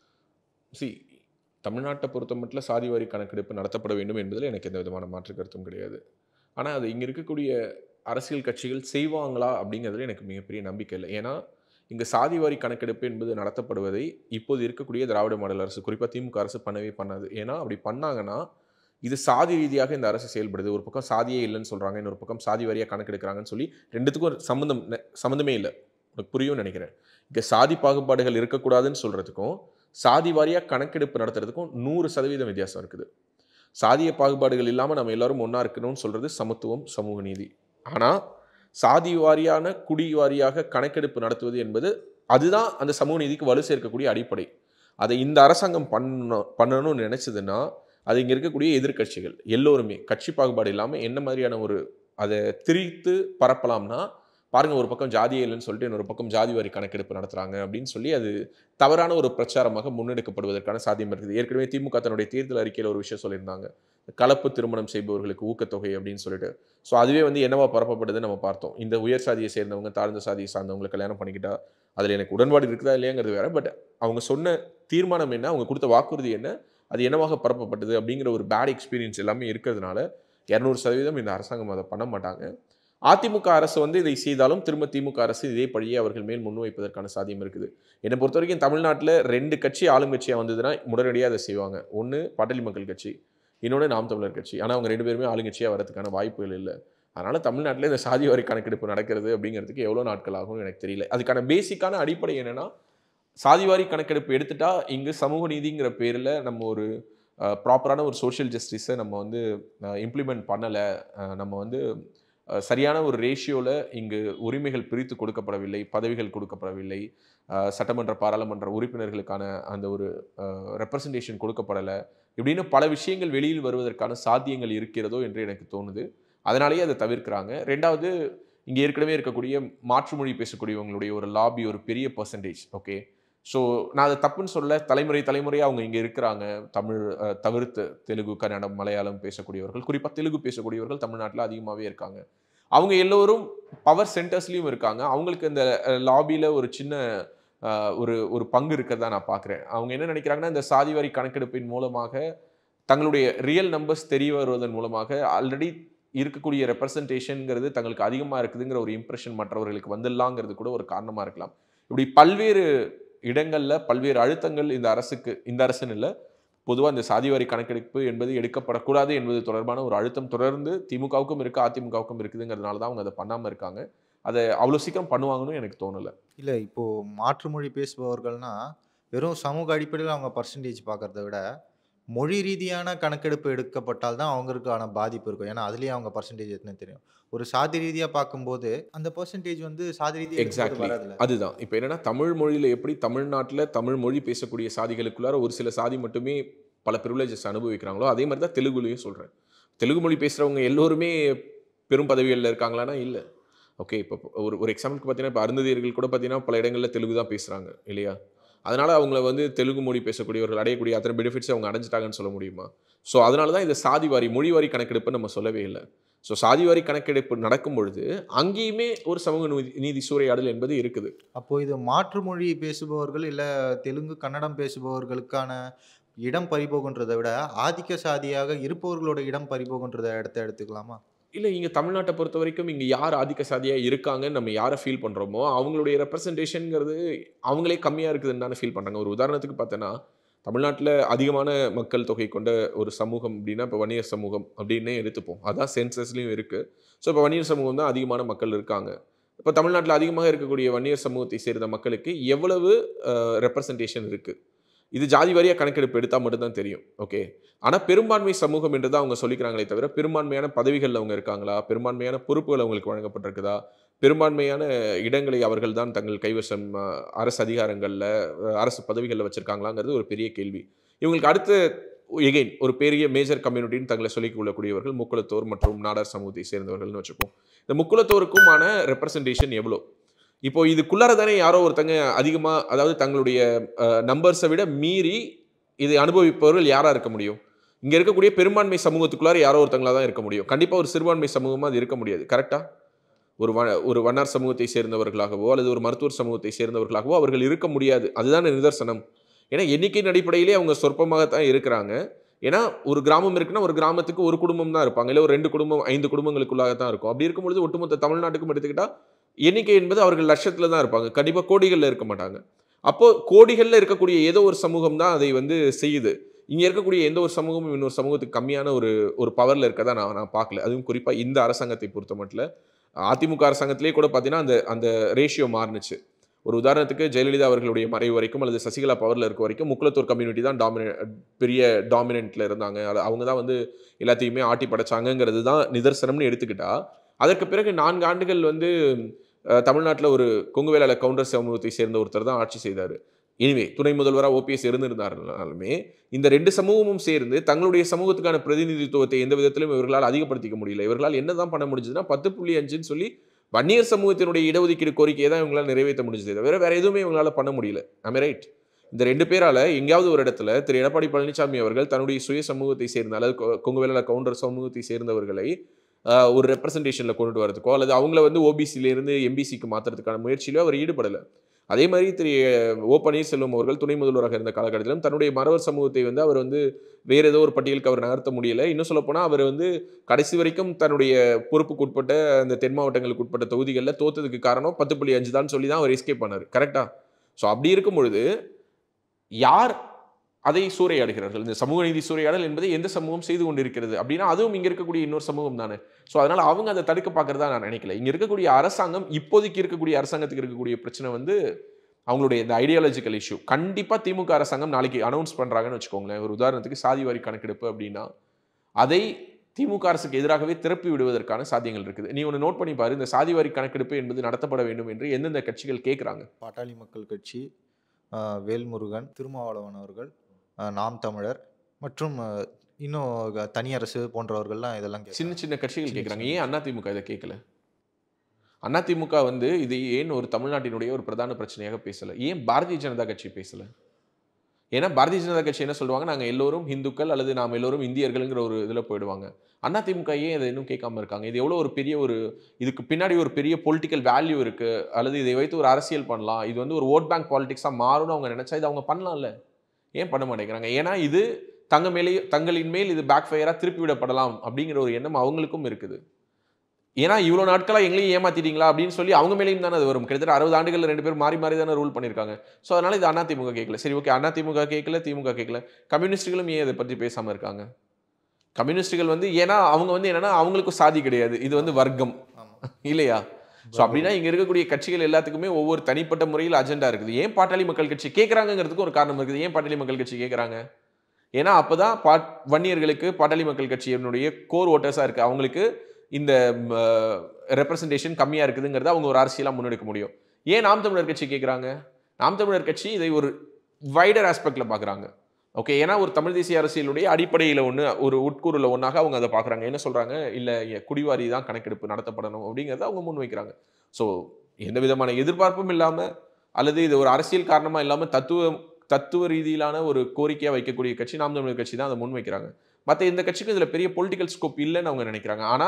சி தமிழ்நாட்டை பொறுத்த மட்டும் சாதிவாரி கணக்கெடுப்பு நடத்தப்பட வேண்டும் என்பதில் எனக்கு எந்த விதமான மாற்று கருத்தும் கிடையாது. ஆனால் அது இங்கே இருக்கக்கூடிய அரசியல் கட்சிகள் செய்வாங்களா அப்படிங்கிறதுல எனக்கு மிகப்பெரிய நம்பிக்கை இல்லை. ஏன்னா இங்கே சாதிவாரி கணக்கெடுப்பு என்பது நடத்தப்படுவதை இப்போது இருக்கக்கூடிய திராவிட மாடல் அரசு, குறிப்பாக திமுக அரசு பண்ணவே பண்ணாது. ஏன்னா அப்படி பண்ணாங்கன்னா இது சாதி ரீதியாக இந்த அரசு செயல்படுது. ஒரு பக்கம் சாதியே இல்லைன்னு சொல்கிறாங்க, இன்னொரு பக்கம் சாதி வாரியாக கணக்கெடுக்கிறாங்கன்னு சொல்லி ரெண்டுத்துக்கும் ஒரு சம்மந்தம் சம்மந்தமே இல்லை. உனக்கு புரியும் நினைக்கிறேன். இங்கே சாதி பாகுபாடுகள் இருக்கக்கூடாதுன்னு சொல்கிறதுக்கும் சாதி வாரியாக கணக்கெடுப்பு நடத்துறதுக்கும் நூறு சதவீதம் வித்தியாசம் இருக்குது. சாதிய பாகுபாடுகள் இல்லாமல் நம்ம எல்லாரும் ஒன்றா இருக்கணும்னு சொல்கிறது சமத்துவம், சமூக நீதி. ஆனால் சாதி வாரியான குடி வாரியாக கணக்கெடுப்பு நடத்துவது என்பது அதுதான் அந்த சமூக நீதிக்கு வலு சேர்க்கக்கூடிய அடிப்படை. அதை இந்த அரசாங்கம் பண்ண பண்ணணும்னு நினச்சதுன்னா அது இங்கே இருக்கக்கூடிய எதிர்கட்சிகள் எல்லோருமே கட்சி பாகுபாடு இல்லாமல் என்ன மாதிரியான ஒரு அதை திரித்து பரப்பலாம்னா, பாருங்கள் ஒரு பக்கம் ஜாதியே இல்லைன்னு சொல்லிட்டு இன்னொரு பக்கம் ஜாதி வாரி கணக்கெடுப்பு நடத்துகிறாங்க அப்படின்னு சொல்லி அது தவறான ஒரு பிரச்சாரமாக முன்னெடுக்கப்படுவதற்கான சாத்தியம் இருக்குது. ஏற்கனவே திமுக தன்னுடைய தேர்தல் அறிக்கையில் ஒரு விஷயம் சொல்லியிருந்தாங்க, கலப்பு திருமணம் செய்பவர்களுக்கு ஊக்கத்தொகை அப்படின்னு சொல்லிட்டு. ஸோ அதுவே வந்து என்னவா பரப்பப்படுதுன்னு நம்ம பார்த்தோம். இந்த உயர் சாதியை சேர்ந்தவங்க தாழ்ந்த சாதியை சார்ந்தவங்களை கல்யாணம் பண்ணிக்கிட்டா அதில் எனக்கு உடன்பாடு இருக்குதா இல்லையாங்கிறது வேற. பட் அவங்க சொன்ன தீர்மானம் என்ன, அவங்க கொடுத்த வாக்குறுதி என்ன, அது என்னவாக பரப்பப்பட்டது அப்படிங்கிற ஒரு பேட் எக்ஸ்பீரியன்ஸ் எல்லாமே இருக்கிறதுனால இரநூறு சதவீதம் இந்த அரசாங்கம் அதை பண்ண மாட்டாங்க. அதிமுக அரசு வந்து இதை செய்தாலும் திரும்ப திமுக அரசு இதே பழியை அவர்கள் மேல் முன்வைப்பதற்கான சாத்தியம் இருக்குது. என்னை பொறுத்த வரைக்கும் தமிழ்நாட்டில் ரெண்டு கட்சி ஆளுங்கட்சியாக வந்ததுன்னா உடனடியாக அதை செய்வாங்க. ஒன்று பாட்டாளி மக்கள் கட்சி, இன்னொன்று நாம் தமிழர் கட்சி. ஆனால் அவங்க ரெண்டு பேருமே ஆளுங்கட்சியாக வரதுக்கான வாய்ப்புகள் இல்லை. அதனால் தமிழ்நாட்டில் இந்த சாதி வாரி கணக்கெடுப்பு நடக்கிறது அப்படிங்கிறதுக்கு எவ்வளோ நாட்கள் ஆகும்னு எனக்கு தெரியல. அதுக்கான பேசிக்கான அடிப்படை என்னென்னா, சாதிவாரி கணக்கெடுப்பு எடுத்துட்டா இங்கு சமூக நீதிங்கிற பேரில் நம்ம ஒரு ப்ராப்பரான ஒரு சோஷியல் ஜஸ்டிஸை நம்ம வந்து இம்ப்ளிமெண்ட் பண்ணலை, நம்ம வந்து சரியான ஒரு ரேஷியோவில் இங்கு உரிமைகள் பிரித்து கொடுக்கப்படவில்லை, பதவிகள் கொடுக்கப்படவில்லை, சட்டமன்ற பாராளுமன்ற உறுப்பினர்களுக்கான அந்த ஒரு ரெப்ரசன்டேஷன் கொடுக்கப்படலை, இப்படின்னு பல விஷயங்கள் வெளியில் வருவதற்கான சாத்தியங்கள் இருக்கிறதோ என்று எனக்கு தோணுது. அதனாலேயே அதை தவிர்க்கிறாங்க. ரெண்டாவது, இங்கே ஏற்கனவே இருக்கக்கூடிய மாற்றுமொழி பேசக்கூடியவங்களுடைய ஒரு லாபி ஒரு பெரிய பர்சன்டேஜ். ஓகே, ஸோ நான் அதை தப்புன்னு சொல்ல, தலைமுறை தலைமுறையாக அவங்க இங்கே இருக்கிறாங்க. தமிழ் தவிர்த்து தெலுங்கு, கன்னடம், மலையாளம் பேசக்கூடியவர்கள், குறிப்பாக தெலுங்கு பேசக்கூடியவர்கள் தமிழ்நாட்டில் அதிகமாகவே இருக்காங்க. அவங்க எல்லோரும் பவர் சென்டர்ஸ்லையும் இருக்காங்க. அவங்களுக்கு இந்த லாபியில் ஒரு சின்ன ஒரு ஒரு பங்கு இருக்கிறதா நான் பார்க்குறேன். அவங்க என்ன நினைக்கிறாங்கன்னா, இந்த சாதிவாரி கணக்கெடுப்பின் மூலமாக தங்களுடைய ரியல் நம்பர்ஸ் தெரிய வருவதன் மூலமாக ஆல்ரெடி இருக்கக்கூடிய ரெப்ரசன்டேஷனுங்கிறது தங்களுக்கு அதிகமாக இருக்குதுங்கிற ஒரு இம்ப்ரெஷன் மற்றவர்களுக்கு வந்துடலாங்கிறது கூட ஒரு காரணமாக இருக்கலாம். இப்படி பல்வேறு இடங்களில் பல்வேறு அழுத்தங்கள் இந்த அரசுக்கு, இந்த அரசுன்னு இல்லை, பொதுவாக இந்த சாதிவாரி கணக்கெடுப்பு என்பது எடுக்கப்படக்கூடாது என்பது தொடர்பான ஒரு அழுத்தம் தொடர்ந்து திமுகவுக்கும் இருக்குது, அதிமுகவுக்கும் இருக்குதுங்கிறதுனால தான் அவங்க அதை பண்ணாமல் இருக்காங்க. அதை அவ்வளோ சீக்கிரம் பண்ணுவாங்கன்னு எனக்கு தோணலை. இல்லை, இப்போது மாற்றுமொழி பேசுபவர்கள்னா வெறும் சமூக அடிப்படையில் அவங்க பர்சன்டேஜ் பார்க்குறத விட மொழி ரீதியான கணக்கெடுப்பு எடுக்கப்பட்டால் தான் அவங்களுக்கான பாதிப்பு இருக்கும். ஏன்னா அதுலேயே அவங்க பர்சன்டேஜ் எத்தனை தெரியும். ஒரு சாதி ரீதியாக பார்க்கும்போது அந்த பர்சன்டேஜ் வந்து சாதி ரீதியாக எக்ஸாக்ட்லி அதுதான். இப்போ என்னென்னா, தமிழ் மொழியில் எப்படி தமிழ்நாட்டில் தமிழ் மொழி பேசக்கூடிய சாதிகளுக்குள்ளார ஒரு சில சாதி மட்டுமே பல ப்ரிவிலேஜஸ் அனுபவிக்கிறாங்களோ, அதே மாதிரி தான் தெலுங்குலையும் சொல்கிறேன். தெலுங்கு மொழி பேசுகிறவங்க எல்லோருமே பெரும் பதவிகளில் இருக்காங்களான்னா இல்லை. ஓகே, இப்போ ஒரு ஒரு எக்ஸாம்பிளுக்கு பார்த்தீங்கன்னா, இப்போ அருந்ததியர்கள் கூட பார்த்தீங்கன்னா பல இடங்களில் தெலுங்கு தான் பேசுகிறாங்க இல்லையா? அதனால் அவங்கள வந்து தெலுங்கு மொழி பேசக்கூடியவர்கள் அடையக்கூடிய அத்தனை பெனிஃபிட்ஸ் அவங்க அடைஞ்சிட்டாங்கன்னு சொல்ல முடியுமா? ஸோ அதனால தான் இந்த சாதி வாரி மொழி வாரி கணக்கெடுப்பு நம்ம சொல்லவே இல்லை. ஸோ சாதிவாரி கணக்கெடுப்பு நடக்கும் பொழுது அங்கேயுமே ஒரு சமூக நீதி சூறையாடல் என்பது இருக்குது. அப்போ இது மாற்று மொழி பேசுபவர்கள் இல்லை தெலுங்கு கன்னடம் பேசுபவர்களுக்கான இடம் பறிபோகுன்றதை விட ஆதிக்க சாதியாக இருப்பவர்களோட இடம் பறிபோகுன்றத இடத்த எடுத்துக்கலாமா? இல்லை, இங்கே தமிழ்நாட்டை பொறுத்த வரைக்கும் இங்கே யார் ஆதிக்க சாதியாக இருக்காங்கன்னு நம்ம யாரை ஃபீல் பண்ணுறோமோ அவங்களுடைய ரெப்ரசன்டேஷனுங்கிறது அவங்களே கம்மியாக இருக்குதுன்னு தானே ஃபீல் பண்ணுறாங்க. ஒரு உதாரணத்துக்கு பார்த்தோன்னா, தமிழ்நாட்டில் அதிகமான மக்கள் தொகை கொண்ட ஒரு சமூகம் அப்படின்னா இப்போ வன்னியர் சமூகம் அப்படின்னே எடுத்துப்போம். அதான் சென்சஸ்லையும் இருக்குது. ஸோ இப்போ வன்னியர் சமூகம் தான் அதிகமான மக்கள் இருக்காங்க. இப்போ தமிழ்நாட்டில் அதிகமாக இருக்கக்கூடிய வன்னியர் சமூகத்தை சேர்ந்த மக்களுக்கு எவ்வளவு ரெப்ரசன்டேஷன் இருக்குது, இது ஜாதி வாரியாக கணக்கெடுப்பு எடுத்தால் மட்டும்தான் தெரியும். ஓகே, ஆனால் பெரும்பான்மை சமூகம் என்று தான் அவங்க சொல்லிக்கிறாங்களே தவிர பெரும்பான்மையான பதவிகளில் அவங்க இருக்காங்களா, பெரும்பான்மையான பொறுப்புகள் அவங்களுக்கு வழங்கப்பட்டிருக்குதா, பெரும்பான்மையான இடங்களை அவர்கள் தான் தங்கள் கைவசம் அரசு அதிகாரங்களில் அரசு பதவிகளில் வச்சுருக்காங்களாங்கிறது ஒரு பெரிய கேள்வி. இவங்களுக்கு அடுத்து எகெயின் ஒரு பெரிய மேஜர் கம்யூனிட்டின்னு தங்களை சொல்லிக் கொள்ளக்கூடியவர்கள் முக்குளத்தோர் மற்றும் நாடார் சமூகத்தை சேர்ந்தவர்கள்னு வச்சுப்போம். இந்த முக்குளத்தோருக்குமான ரெப்ரசன்டேஷன் எவ்வளோ? இப்போ இதுக்குள்ளார தானே யாரோ ஒருத்தங்க அதிகமாக, அதாவது தங்களுடைய நம்பர்ஸை விட மீறி இதை அனுபவிப்பவர்கள் யாராக இருக்க முடியும்? இங்கே இருக்கக்கூடிய பெரும்பான்மை சமூகத்துக்குள்ளார யாரோ ஒருத்தங்களாக தான் இருக்க முடியும். கண்டிப்பாக ஒரு சிறுபான்மை சமூகமாக அது இருக்க முடியாது. கரெக்டாக ஒரு வ ஒரு வண்ணார் சமூகத்தை சேர்ந்தவர்களாகவோ அல்லது ஒரு மருத்துவர் சமூகத்தை சேர்ந்தவர்களாகவோ அவர்கள் இருக்க முடியாது. அதுதான் நிதர்சனம். ஏன்னா எண்ணிக்கையின் அடிப்படையிலே அவங்க சொற்பமாகத்தான் இருக்கிறாங்க. ஏன்னா ஒரு கிராமம் இருக்குன்னா ஒரு கிராமத்துக்கு ஒரு குடும்பம் தான் இருப்பாங்க, இல்லை ஒரு ரெண்டு குடும்பம் ஐந்து குடும்பங்களுக்குள்ளாகத்தான் இருக்கும். அப்படி இருக்கும்பொழுது ஒட்டுமொத்த தமிழ்நாட்டுக்கும் எடுத்துக்கிட்டால் எண்ணிக்கை என்பது அவர்கள் லட்சத்தில் தான் இருப்பாங்க, கண்டிப்பாக கோடிகளில் இருக்க மாட்டாங்க. அப்போ கோடிகளில் இருக்கக்கூடிய ஏதோ ஒரு சமூகம் தான் அதை வந்து செய்யுது. இங்கே இருக்கக்கூடிய எந்த ஒரு சமூகமும் இன்னொரு சமூகத்துக்கு கம்மியான ஒரு ஒரு பவரில் இருக்கதான் நான் நான் பார்க்கல. அதுவும் குறிப்பாக இந்த அரசாங்கத்தை பொறுத்த மட்டும் அதிமுக அரசாங்கத்திலே கூட பார்த்தீங்கன்னா அந்த அந்த ரேஷியோ மாறுனுச்சு. ஒரு உதாரணத்துக்கு ஜெயலலிதா அவர்களுடைய மறைவு வரைக்கும் அல்லது சசிகலா பவரில் இருக்க வரைக்கும் முக்குளத்தூர் கம்யூனிட்டி தான் டாமினே பெரிய டாமினன்ட்டில் இருந்தாங்க. அவங்க தான் வந்து எல்லாத்தையுமே ஆட்டி படைச்சாங்கங்கிறது தான் நிதர்சனம்னு எடுத்துக்கிட்டா, அதற்கு பிறகு நான்கு ஆண்டுகள் வந்து தமிழ்நாட்டில் ஒரு கொங்கு வேளாள கவுண்டர் சமூகத்தை சேர்ந்த ஒருத்தர் தான் ஆட்சி செய்தார். இனிமே துணை முதல்வராக ஓபிஎஸ் இருந்திருந்தாருனாலுமே இந்த ரெண்டு சமூகமும் சேர்ந்து தங்களுடைய சமூகத்துக்கான பிரதிநிதித்துவத்தை எந்த விதத்திலும் இவர்களால் அதிகப்படுத்திக்க முடியல. இவர்களால் என்ன தான் பண்ண முடிஞ்சதுன்னா பத்து புள்ளி அஞ்சுன்னு சொல்லி வன்னியர் சமூகத்தினுடைய இடஒதுக்கீடு கோரிக்கையை தான் இவங்களால் நிறைவேற்ற முடிஞ்சது தவிர வேற எதுவுமே இவங்களால பண்ண முடியல. I'm right? இந்த ரெண்டு பேரால எங்கேயாவது ஒரு இடத்துல திரு எடப்பாடி பழனிசாமி அவர்கள் தன்னுடைய சுய சமூகத்தை சேர்ந்த அல்லது கொங்கு வேளாள கவுண்டர் சமூகத்தை சேர்ந்தவர்களை ஒரு ரெப்ரசன்டேஷனில் கொண்டு வரதுக்கோ அல்லது அவங்கள வந்து ஓபிசியிலேருந்து எம்பிசிக்கு மாற்றுறதுக்கான முயற்சியிலோ அவர் ஈடுபடலை. அதே மாதிரி திரு ஓ பன்னீர்செல்வம் அவர்கள் துணை முதல்வராக இருந்த காலகட்டத்திலும் தன்னுடைய மறவர் சமூகத்தை வந்து அவர் வந்து வேறு ஏதோ ஒரு பட்டியலுக்கு அவர் நகர்த்த முடியலை. இன்னும் சொல்லப்போனால் அவர் வந்து கடைசி வரைக்கும் தன்னுடைய பொறுப்புக்கு உட்பட்ட அந்த தென் மாவட்டங்களுக்கு உட்பட்ட தொகுதிகளில் தோத்ததுக்கு காரணம் பத்து புள்ளி அஞ்சு தான் சொல்லி தான் அவர் எஸ்கேப் பண்ணார். கரெக்டாக? ஸோ அப்படி இருக்கும் பொழுது யார் அதை சூறையாடுகிறார்கள்? இந்த சமூக நீதி சூறையாடல் என்பதை எந்த சமூகம் செய்து கொண்டிருக்கிறது அப்படின்னா அதுவும் இங்கே இருக்கக்கூடிய இன்னொரு சமூகம் தானே. ஸோ அதனால் அவங்க அதை தடுக்க பார்க்குறதா நான் நினைக்கல. இங்கே இருக்கக்கூடிய அரசாங்கம், இப்போதைக்கு இருக்கக்கூடிய அரசாங்கத்துக்கு இருக்கக்கூடிய பிரச்சனை வந்து அவங்களுடைய இந்த ஐடியாலஜிக்கல் இஷ்யூ. கண்டிப்பாக திமுக அரசாங்கம் நாளைக்கு அனௌன்ஸ் பண்ணுறாங்கன்னு வச்சுக்கோங்களேன். ஒரு உதாரணத்துக்கு சாதிவாரி கணக்கெடுப்பு அப்படின்னா அதை திமுக அரசுக்கு எதிராகவே திறப்பி விடுவதற்கான சாத்தியங்கள் இருக்குது. நீ ஒன்று நோட் பண்ணி பாரு, இந்த சாதிவாரி கணக்கெடுப்பு என்பது நடத்தப்பட வேண்டும் என்று எந்தெந்த கட்சிகள் கேட்குறாங்க? பாட்டாளி மக்கள் கட்சி, வேல்முருகன், திருமாவளவன் அவர்கள், நாம் தமிழர் மற்றும் இன்னும் தனியரசு போன்றவர்கள்லாம் இதெல்லாம் சின்ன சின்ன கட்சிகள் கேட்குறாங்க. ஏன் அதிமுக இதை கேட்கல? அதிமுக வந்து இது ஏன் ஒரு தமிழ்நாட்டினுடைய ஒரு பிரதான பிரச்சனையாக பேசலை? ஏன் பாரதிய ஜனதா கட்சி பேசலை? ஏன்னா பாரதிய ஜனதா கட்சி என்ன சொல்லுவாங்க, நாங்கள் எல்லோரும் இந்துக்கள் அல்லது நாம் எல்லோரும் இந்தியர்கள்ங்கிற ஒரு இதில் போயிடுவாங்க. அதிமுக ஏன் இதை இன்னும் கேட்காம இருக்காங்க? இது எவ்வளோ ஒரு பெரிய ஒரு இதுக்கு பின்னாடி ஒரு பெரிய பொலிட்டிக்கல் வேல்யூ இருக்குது, அல்லது இதை வைத்து ஒரு அரசியல் பண்ணலாம், இது வந்து ஒரு ஓட் பேங்க் பாலிடிக்ஸாக மாறும்னு அவங்க நினச்சா இது அவங்க பண்ணலாம்ல. ஏன் பண்ண மாட்டேங்கிறாங்க? ஏன்னா இது தங்க மேலே தங்களின் மேல் இது பேக் ஃபயராக திருப்பி விடப்படலாம் அப்படிங்கிற ஒரு எண்ணம் அவங்களுக்கும் இருக்குது. ஏன்னா இவ்வளோ நாட்களாக எங்களையும் ஏமாத்திட்டீங்களா அப்படின்னு சொல்லி அவங்க மேலேயும் தானே அது வரும். கிட்டத்தட்ட அறுபது ஆண்டுகள் ரெண்டு பேரும் மாறி மாறி தானே ரூல் பண்ணியிருக்காங்க. ஸோ அதனால இது அதிமுக கேட்கல. சரி, ஓகே, அதிமுக கேட்கல, திமுக கேட்கல, கம்யூனிஸ்டுகளும் ஏன் இதை பற்றி பேசாமல் இருக்காங்க? கம்யூனிஸ்டுகள் வந்து ஏன்னா அவங்க வந்து என்னன்னா அவங்களுக்கும் சாதி கிடையாது, இது வந்து வர்க்கம் இல்லையா? ஸோ அப்படின்னா இங்கே இருக்கக்கூடிய கட்சிகள் எல்லாத்துக்குமே ஒவ்வொரு தனிப்பட்ட முறையில் அஜெண்டா இருக்குது. ஏன் பாட்டாளி மக்கள் கட்சி கேட்குறாங்கிறதுக்கு ஒரு காரணம் இருக்குது. ஏன் பாட்டாளி மக்கள் கட்சி கேட்குறாங்க? ஏன்னா அப்போ தான் பாட் வன்னியர்களுக்கு பாட்டாளி மக்கள் கட்சியினுடைய கோர் ஓட்டர்ஸாக இருக்குது, அவங்களுக்கு இந்த ரெப்ரசன்டேஷன் கம்மியாக இருக்குதுங்கிறத அவங்க ஒரு அரசியலாக முன்னெடுக்க முடியும். ஏன் நாம் தமிழர் கட்சி கேட்குறாங்க? நாம் தமிழர் கட்சி இதை ஒரு வைடர் ஆஸ்பெக்டில் பார்க்குறாங்க. ஓகே, ஏன்னா ஒரு தமிழ் தேசிய அரசியலுடைய அடிப்படையில் ஒன்று, ஒரு உட்கூறில் ஒன்றாக அவங்க அதை பார்க்குறாங்க. என்ன சொல்கிறாங்க, இல்லை குடிவாரி தான் கணக்கெடுப்பு நடத்தப்படணும் அப்படிங்கிறத அவங்க முன் வைக்கிறாங்க. ஸோ எந்த விதமான எதிர்பார்ப்பும் இல்லாமல் அல்லது இது ஒரு அரசியல் காரணமாக இல்லாமல் தத்துவ தத்துவ ரீதியிலான ஒரு கோரிக்கையாக வைக்கக்கூடிய கட்சி நாம் தமிழர் கட்சி தான் அதை முன் வைக்கிறாங்க. மற்ற இந்த கட்சிக்கு இதில் பெரிய பொலிட்டிக்கல் ஸ்கோப் இல்லைன்னு அவங்க நினைக்கிறாங்க. ஆனால்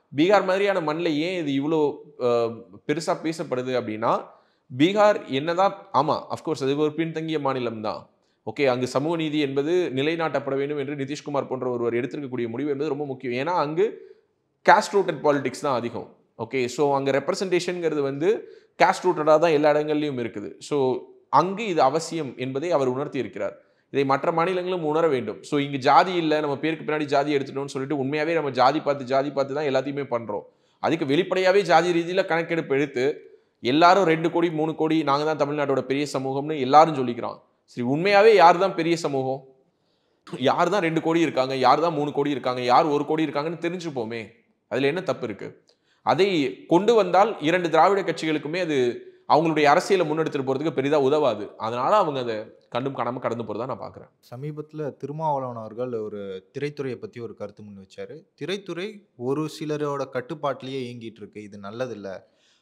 பீகார் மாதிரியான மண்ணில் ஏன் இது இவ்வளோ பெருசாக பேசப்படுது அப்படின்னா, பீகார் என்னதான் ஆமாம் அஃப்கோர்ஸ் அது ஒரு பின்தங்கிய மாநிலம் தான். ஓகே, அங்கு சமூக நீதி என்பது நிலைநாட்டப்பட வேண்டும் என்று நிதிஷ்குமார் போன்ற ஒருவர் எடுத்திருக்கக்கூடிய முடிவு என்பது ரொம்ப முக்கியம். ஏன்னா அங்கு காஸ்ட் ரூட்டட் பாலிடிக்ஸ் தான் அதிகம். ஓகே, ஸோ அங்கே ரெப்ரசன்டேஷனுங்கிறது வந்து காஸ்ட் ரூட்டடாக தான் எல்லா இடங்கள்லையும் இருக்குது. ஸோ அங்கு இது அவசியம் என்பதை அவர் உணர்த்தி இருக்கிறார். இதை மற்ற மாநிலங்களும் உணர வேண்டும். ஸோ இங்கே ஜாதி இல்லை, நம்ம பேருக்கு பின்னாடி ஜாதி எடுத்துட்டோம்னு சொல்லிட்டு உண்மையாகவே நம்ம ஜாதி பார்த்து ஜாதி பார்த்து தான் எல்லாத்தையுமே பண்ணுறோம். அதுக்கு வெளிப்படையாகவே ஜாதி ரீதியில் கணக்கெடுப்பு எடுத்து எல்லாரும் ரெண்டு கோடி மூணு கோடி நாங்கள் தான் தமிழ்நாட்டோட பெரிய சமூகம்னு எல்லாரும் சொல்லிக்கிறான். சரி, உண்மையாகவே யார் தான் பெரிய சமூகம், யார் தான் ரெண்டு கோடி இருக்காங்க, யார் தான் மூணு கோடி இருக்காங்க, யார் ஒரு கோடி இருக்காங்கன்னு தெரிஞ்சுப்போமே. அதில் என்ன தப்பு இருக்கு? அதை கொண்டு வந்தால் இரண்டு திராவிட கட்சிகளுக்குமே அது அவங்களுடைய அரசியலை முன்னெடுத்துட்டு போகிறதுக்கு பெரிதாக உதவாது. அதனால அவங்க அதை கண்டும் காணாமல் கடந்து போகிறதா நான் பார்க்குறேன். சமீபத்தில் திருமாவளவன் அவர்கள் ஒரு திரைத்துறையை பற்றி ஒரு கருத்து முன் வச்சார். திரைத்துறை ஒரு சிலரோட கட்டுப்பாட்டிலேயே இயங்கிட்டு இருக்கு, இது நல்லதில்லை,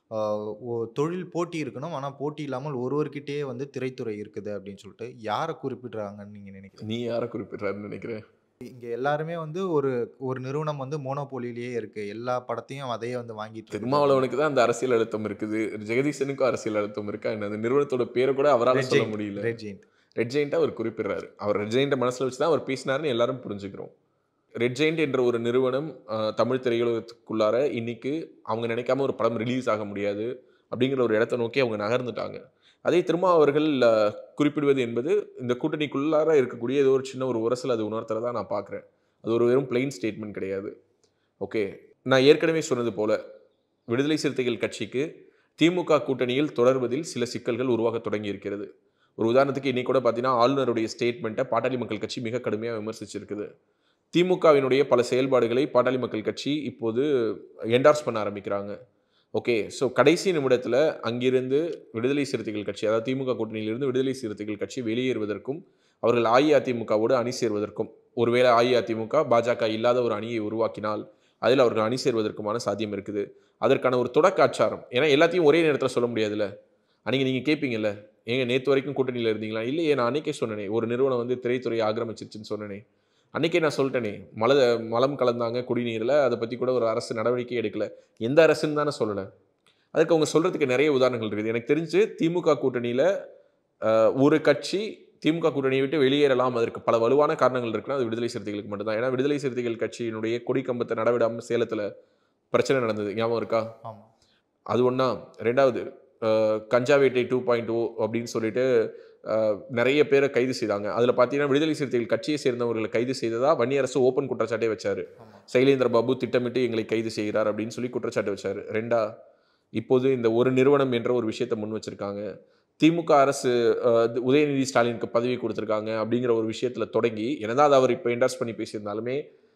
தொழில் போட்டி இருக்கணும், ஆனால் போட்டி இல்லாமல் ஒருவர்கிட்டயே வந்து திரைத்துறை இருக்குது அப்படின்னு சொல்லிட்டு யாரை குறிப்பிடுறாங்கன்னு நீங்கள் நினைக்கிறீங்க? நீ யாரை குறிப்பிடுறாருன்னு நினைக்கிறேன்? இங்கே எல்லாருமே வந்து ஒரு ஒரு நிறுவனம் வந்து மோனோபோலியிலேயே இருக்கு, எல்லா படத்தையும் அதையே வந்து வாங்கிட்டு இருக்கு. திருமாவளவனுக்கு தான் அந்த அரசியல் அழுத்தம் இருக்குது, ஜெகதீசனுக்கும் அரசியல் அழுத்தம் இருக்கா? அந்த நிறுவனத்தோட பேரை கூட அவரால் சொல்ல முடியல. ரெட் ஜெயிண்ட் ரெட் ஜெயிண்ட்டாக அவர் குறிப்பிடுறாரு. அவர் ரெட் ஜெயிண்ட்டை மனசில் வச்சு தான் அவர் பேசினார்னு எல்லாரும் புரிஞ்சுக்கிறோம். ரெட் ஜெயிண்ட் என்ற ஒரு நிறுவனம் தமிழ் திரையுலகத்துக்குள்ளார இன்னைக்கு அவங்க நினைக்காம ஒரு படம் ரிலீஸ் ஆக முடியாது அப்படிங்கிற ஒரு இடத்தை நோக்கி அவங்க நகர்ந்துட்டாங்க. அதே திரும்ப அவர்கள் குறிப்பிடுவது என்பது இந்த கூட்டணிக்குள்ளார இருக்கக்கூடிய ஏதோ ஒரு சின்ன ஒரு உரசல் அது உணர்த்துறதா நான் பார்க்குறேன். அது ஒரு வெறும் பிளெயின் ஸ்டேட்மெண்ட் கிடையாது. ஓகே, நான் ஏற்கனவே சொன்னது போல விடுதலை சிறுத்தைகள் கட்சிக்கு திமுக கூட்டணியில் தொடர்வதில் சில சிக்கல்கள் உருவாக தொடங்கி இருக்கிறது. ஒரு உதாரணத்துக்கு இன்னைக்கு கூட பார்த்தீங்கன்னா ஆளுநருடைய ஸ்டேட்மெண்ட்டை பாட்டாளி மக்கள் கட்சி மிக கடுமையாக விமர்சிச்சிருக்குது. திமுகவினுடைய பல செயல்பாடுகளை பாட்டாளி மக்கள் கட்சி இப்போது என்டார்ஸ் பண்ண ஆரம்பிக்கிறாங்க. ஓகே, ஸோ கடைசி நிமிடத்தில் அங்கிருந்து விடுதலை சிறுத்தைகள் கட்சி, அதாவது திமுக கூட்டணியிலிருந்து விடுதலை சிறுத்தைகள் கட்சி வெளியேறுவதற்கும் அவர்கள் அஇஅதிமுகவோடு அணி சேர்வதற்கும், ஒருவேளை அஇஅதிமுக பாஜக இல்லாத ஒரு அணியை உருவாக்கினால் அதில் அவர்கள் அணி சேர்வதற்குமான சாத்தியம் இருக்குது. அதற்கான ஒரு தொடக்க ஆச்சாரம். ஏன்னா எல்லாத்தையும் ஒரே நேரத்தில் சொல்ல முடியாதுல்ல. அன்றைக்கி நீங்கள் கேட்பீங்கல்ல, ஏங்க நேற்று வரைக்கும் கூட்டணியில் இருந்தீங்களா? இல்லையே, நான் அன்றைக்கே சொன்னேனே ஒரு நிறுவனம் வந்து திரைத்துறையை ஆக்கிரமிச்சிருச்சுன்னு சொன்னேனே. அன்றைக்கே நான் சொல்லிட்டேனே, மல மலம் கலந்தாங்க குடிநீரில், அதை பற்றி கூட ஒரு அரசு நடவடிக்கை எடுக்கலை. எந்த அரசுன்னு தானே சொல்லலை. அதுக்கு அவங்க சொல்கிறதுக்கு நிறைய உதாரணங்கள் இருக்குது. எனக்கு தெரிஞ்சு திமுக கூட்டணியில் ஒரு கட்சி திமுக கூட்டணியை விட்டு வெளியேறலாம், அதற்கு பல வலுவான காரணங்கள் இருக்குன்னா அது விடுதலை சிறுத்தைகளுக்கு மட்டும்தான். ஏன்னா விடுதலை சிறுத்தைகள் கட்சியினுடைய கொடி கம்பத்தை நடவிடாமல் சேலத்தில் பிரச்சனை நடந்தது, ஞாபகம் இருக்கா? ஆமாம், அது ஒன்றா. ரெண்டாவது, கஞ்சா வேட்டை டூ பாயிண்ட் ஓ அப்படின்னு சொல்லிட்டு நிறைய பேரை கைது செய்தாங்க. அதில் பார்த்தீங்கன்னா விடுதலை சிறுத்தைகள் கட்சியை சேர்ந்தவர்களை கைது செய்ததா வன்னியரசு ஓப்பன் குற்றச்சாட்டே வச்சார். சைலேந்திர பாபு திட்டமிட்டு எங்களை கைது செய்கிறார் அப்படின்னு சொல்லி குற்றச்சாட்டு வச்சார். ரெண்டா, இப்போது இந்த ஒரு நிறுவனம் என்ற ஒரு விஷயத்தை முன் வச்சிருக்காங்க. திமுக அரசு உதயநிதி ஸ்டாலினுக்கு பதவி கொடுத்துருக்காங்க அப்படிங்கிற ஒரு விஷயத்தில் தொடங்கி, என்னதான் அது அவர் இப்போ என்டார்ஸ் பண்ணி பேசியிருந்தாலுமே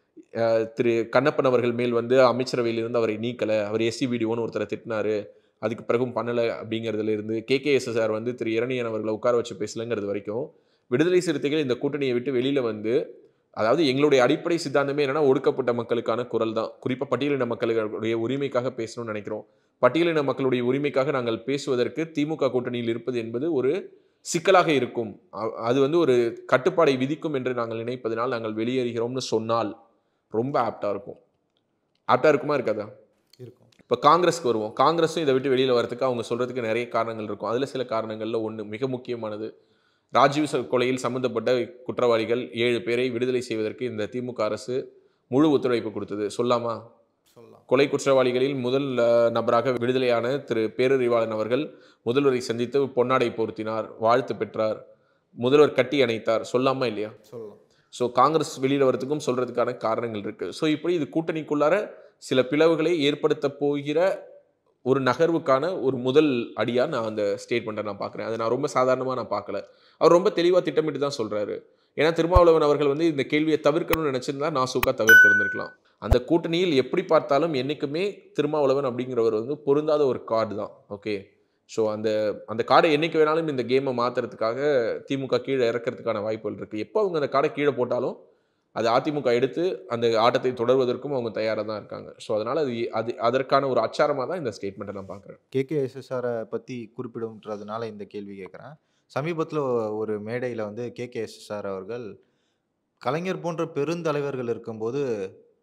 திரு கண்ணப்பன் அவர்கள் மேல் வந்து அமைச்சரவையிலிருந்து அவரை நீக்கலை, அவர் எஸ்சிபிடிஓன்னு ஒருத்தரை திட்டினாரு, அதுக்கு பிறகும் பண்ணலை அப்படிங்கிறதுல இருந்து கேகேஎஸ்எஸ்ஆர் வந்து திரு இரணியன் அவர்களை உட்கார வச்சு பேசலைங்கிறது வரைக்கும் விடுதலை சிறுத்தைகள் இந்த கூட்டணியை விட்டு வெளியில் வந்து, அதாவது எங்களுடைய அடிப்படை சித்தாந்தமே என்னென்னா ஒடுக்கப்பட்ட மக்களுக்கான குரல் தான். குறிப்பாக பட்டியலின மக்களுடைய உரிமைக்காக பேசணும்னு நினைக்கிறோம். பட்டியலின மக்களுடைய உரிமைக்காக நாங்கள் பேசுவதற்கு திமுக கூட்டணியில் இருப்பது என்பது ஒரு சிக்கலாக இருக்கும், அது வந்து ஒரு கட்டுப்பாடை விதிக்கும் என்று நாங்கள் நினைப்பதனால் நாங்கள் வெளியேறுகிறோம்னு சொன்னால் ரொம்ப ஆப்டாக இருக்கும். ஆப்டாக இருக்குமா இருக்காதா? இருக்கும். இப்போ காங்கிரஸ்க்கு வருவோம். காங்கிரஸும் இதை விட்டு வெளியில் வரதுக்கு அவங்க சொல்கிறதுக்கு நிறைய காரணங்கள் இருக்கும். அதில் சில காரணங்களில் ஒன்று மிக முக்கியமானது, ராஜீவ் கொலையில் சம்பந்தப்பட்ட குற்றவாளிகள் ஏழு பேரை விடுதலை செய்வதற்கு இந்த திமுக அரசு முழு ஒத்துழைப்பு கொடுத்தது. சொல்லாமா? சொல்லலாம். கொலை குற்றவாளிகளில் முதல் நபராக விடுதலையான திரு பேரறிவாளன் அவர்கள் முதல்வரை சந்தித்து பொன்னாடை போர்த்தினார், வாழ்த்து பெற்றார், முதல்வர் கட்டி அணைத்தார். சொல்லாமா இல்லையா? சொல்லலாம். ஸோ காங்கிரஸ் வெளியில் வரதுக்கும் சொல்கிறதுக்கான காரணங்கள் இருக்குது. ஸோ இப்படி இது கூட்டணிக்குள்ளார சில பிளவுகளை ஏற்படுத்த போகிற ஒரு நகர்வுக்கான ஒரு முதல் அடியாக நான் அந்த ஸ்டேட்மெண்ட்டை நான் பார்க்குறேன். அதை நான் ரொம்ப சாதாரணமாக நான் பார்க்கல. அவர் ரொம்ப தெளிவாக திட்டமிட்டு தான் சொல்கிறாரு. ஏன்னா திருமாவளவன் அவர்கள் வந்து இந்த கேள்வியை தவிர்க்கணும்னு நினச்சிருந்தா நான் சூக்கா தவிர்த்து இருந்திருக்கலாம். அந்த கூட்டணியில் எப்படி பார்த்தாலும் என்றைக்குமே திருமாவளவன் அப்படிங்கிறவர் வந்து பொருந்தாத ஒரு கார்டு தான். ஓகே, ஸோ அந்த அந்த கார்டை என்றைக்கு வேணாலும் இந்த கேமை மாற்றுறதுக்காக திமுக கீழே இறக்கிறதுக்கான வாய்ப்புகள் இருக்குது. எப்போ அவங்க அந்த கார்டை கீழே போட்டாலும் அது அதிமுக எடுத்து அந்த ஆட்டத்தை தொடர்வதற்கும் அவங்க தயாராக தான் இருக்காங்க. ஸோ அதனால் அது அது அதற்கான ஒரு அச்சாரமாக தான் இந்த ஸ்டேட்மெண்ட்டை நான் பார்க்குறேன். கேகேஎஸ்எஸ்ஆரை பற்றி குறிப்பிடுன்றதுனால இந்த கேள்வி கேட்குறேன். சமீபத்தில் ஒரு மேடையில் வந்து கேகேஎஸ்எஸ்ஆர் அவர்கள் கலைஞர் போன்ற பெருந்தலைவர்கள் இருக்கும்போது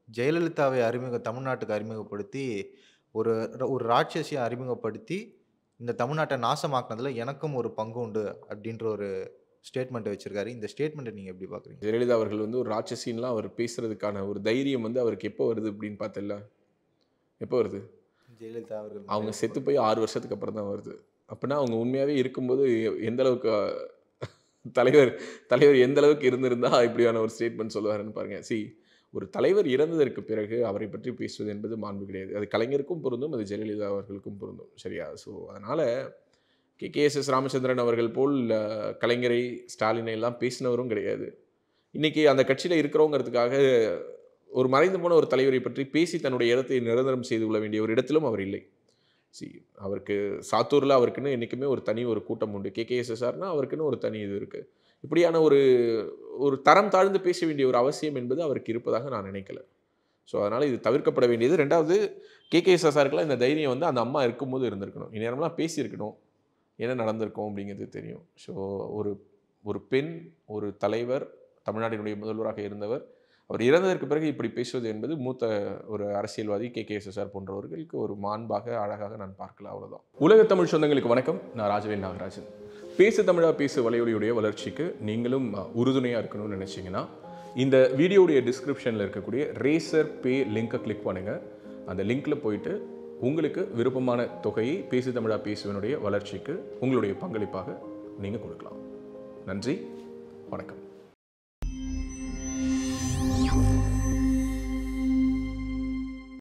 ஜெயலலிதாவை அறிமுக தமிழ்நாட்டுக்கு அறிமுகப்படுத்தி ஒரு ஒரு ராட்சசியை அறிமுகப்படுத்தி இந்த தமிழ்நாட்டை நாசமாக்குனதுல எனக்கும் ஒரு பங்கு உண்டு அப்படின்ற ஒரு ஸ்டேட்மெண்ட் வச்சிருக்காரு. இந்த ஸ்டேட்மெண்ட்டை நீங்க எப்படி பாக்குறீங்க? ஜெயலலிதா அவர்கள் வந்து ஒரு ராட்சசின்லாம் அவர் பேசுறதுக்கான ஒரு தைரியம் வந்து அவருக்கு எப்போ வருது அப்படின்னு பார்த்தல, எப்போ வருது? ஜெயலலிதா அவர்கள் அவங்க செத்து போய் ஆறு வருஷத்துக்கு அப்புறம் தான் வருது. அப்படின்னா அவங்க உண்மையாகவே இருக்கும்போது எந்த அளவுக்கு தலைவர் தலைவர் எந்த அளவுக்கு இருந்திருந்தா இப்படியான ஒரு ஸ்டேட்மெண்ட் சொல்லுவாருன்னு பாருங்க. சி, ஒரு தலைவர் இறந்ததற்கு பிறகு அவரை பற்றி பேசுவது என்பது மாண்பு கிடையாது. அது கலைஞருக்கும் பொருந்தும், அது ஜெயலலிதா அவர்களுக்கும் பொருந்தும். சரியா? ஸோ அதனால K K S S Ramachandran அவர்கள் போல் கலைஞரை, ஸ்டாலினை எல்லாம் பேசினவரும் கிடையாது. இன்னைக்கு அந்த கட்சியில் இருக்கிறோங்கிறதுக்காக ஒரு மறைந்து போன ஒரு தலைவரை பற்றி பேசி தன்னுடைய இடத்தை நிரந்தரம் செய்து கொள்ள வேண்டிய ஒரு இடத்திலும் அவர் இல்லை. சி, அவருக்கு சாத்தூரில் அவருக்குன்னு என்றைக்குமே ஒரு தனி ஒரு கூட்டம் உண்டு. கே கே எஸ் எஸ் ஆர்னா அவருக்குன்னு ஒரு தனி இது இருக்குது. இப்படியான ஒரு ஒரு தரம் தாழ்ந்து பேச வேண்டிய ஒரு அவசியம் என்பது அவருக்கு இருப்பதாக நான் நினைக்கல. ஸோ அதனால் இது தவிர்க்கப்பட வேண்டியது. ரெண்டாவது, கே கே எஸ் எஸ் ஆருக்குலாம் இந்த தைரியம் வந்து அந்த அம்மா இருக்கும்போது இருந்திருக்கணும். இந்நேரம்லாம் பேசியிருக்கணும், என்ன நடந்திருக்கும் அப்படிங்கிறது தெரியும். ஸோ ஒரு ஒரு பெண், ஒரு தலைவர், தமிழ்நாட்டினுடைய முதல்வராக இருந்தவர், அவர் இறந்ததற்கு பிறகு இப்படி பேசுவது என்பது மூத்த ஒரு அரசியல்வாதி K K S S R போன்றவர்களுக்கு ஒரு மாண்பாக, அழகாக நான் பார்க்கல. அவ்வளோதான். உலக தமிழ் சொந்தங்களுக்கு வணக்கம். நான் ராஜவேல் நாகராஜன். பேசு தமிழா பேசு வலையொலியுடைய வளர்ச்சிக்கு நீங்களும் உறுதுணையாக இருக்கணும்னு நினச்சிங்கன்னா இந்த வீடியோடைய டிஸ்கிரிப்ஷனில் இருக்கக்கூடிய ரேசர் பே லிங்கை கிளிக் பண்ணுங்கள். அந்த லிங்க்கில் போயிட்டு உங்களுக்கு விருப்பமான தொகையை பேசு தமிழா பேசுவனுடைய வளர்ச்சிக்கு உங்களுடைய பங்களிப்பாக நீங்கள் கொடுக்கலாம். நன்றி, வணக்கம்.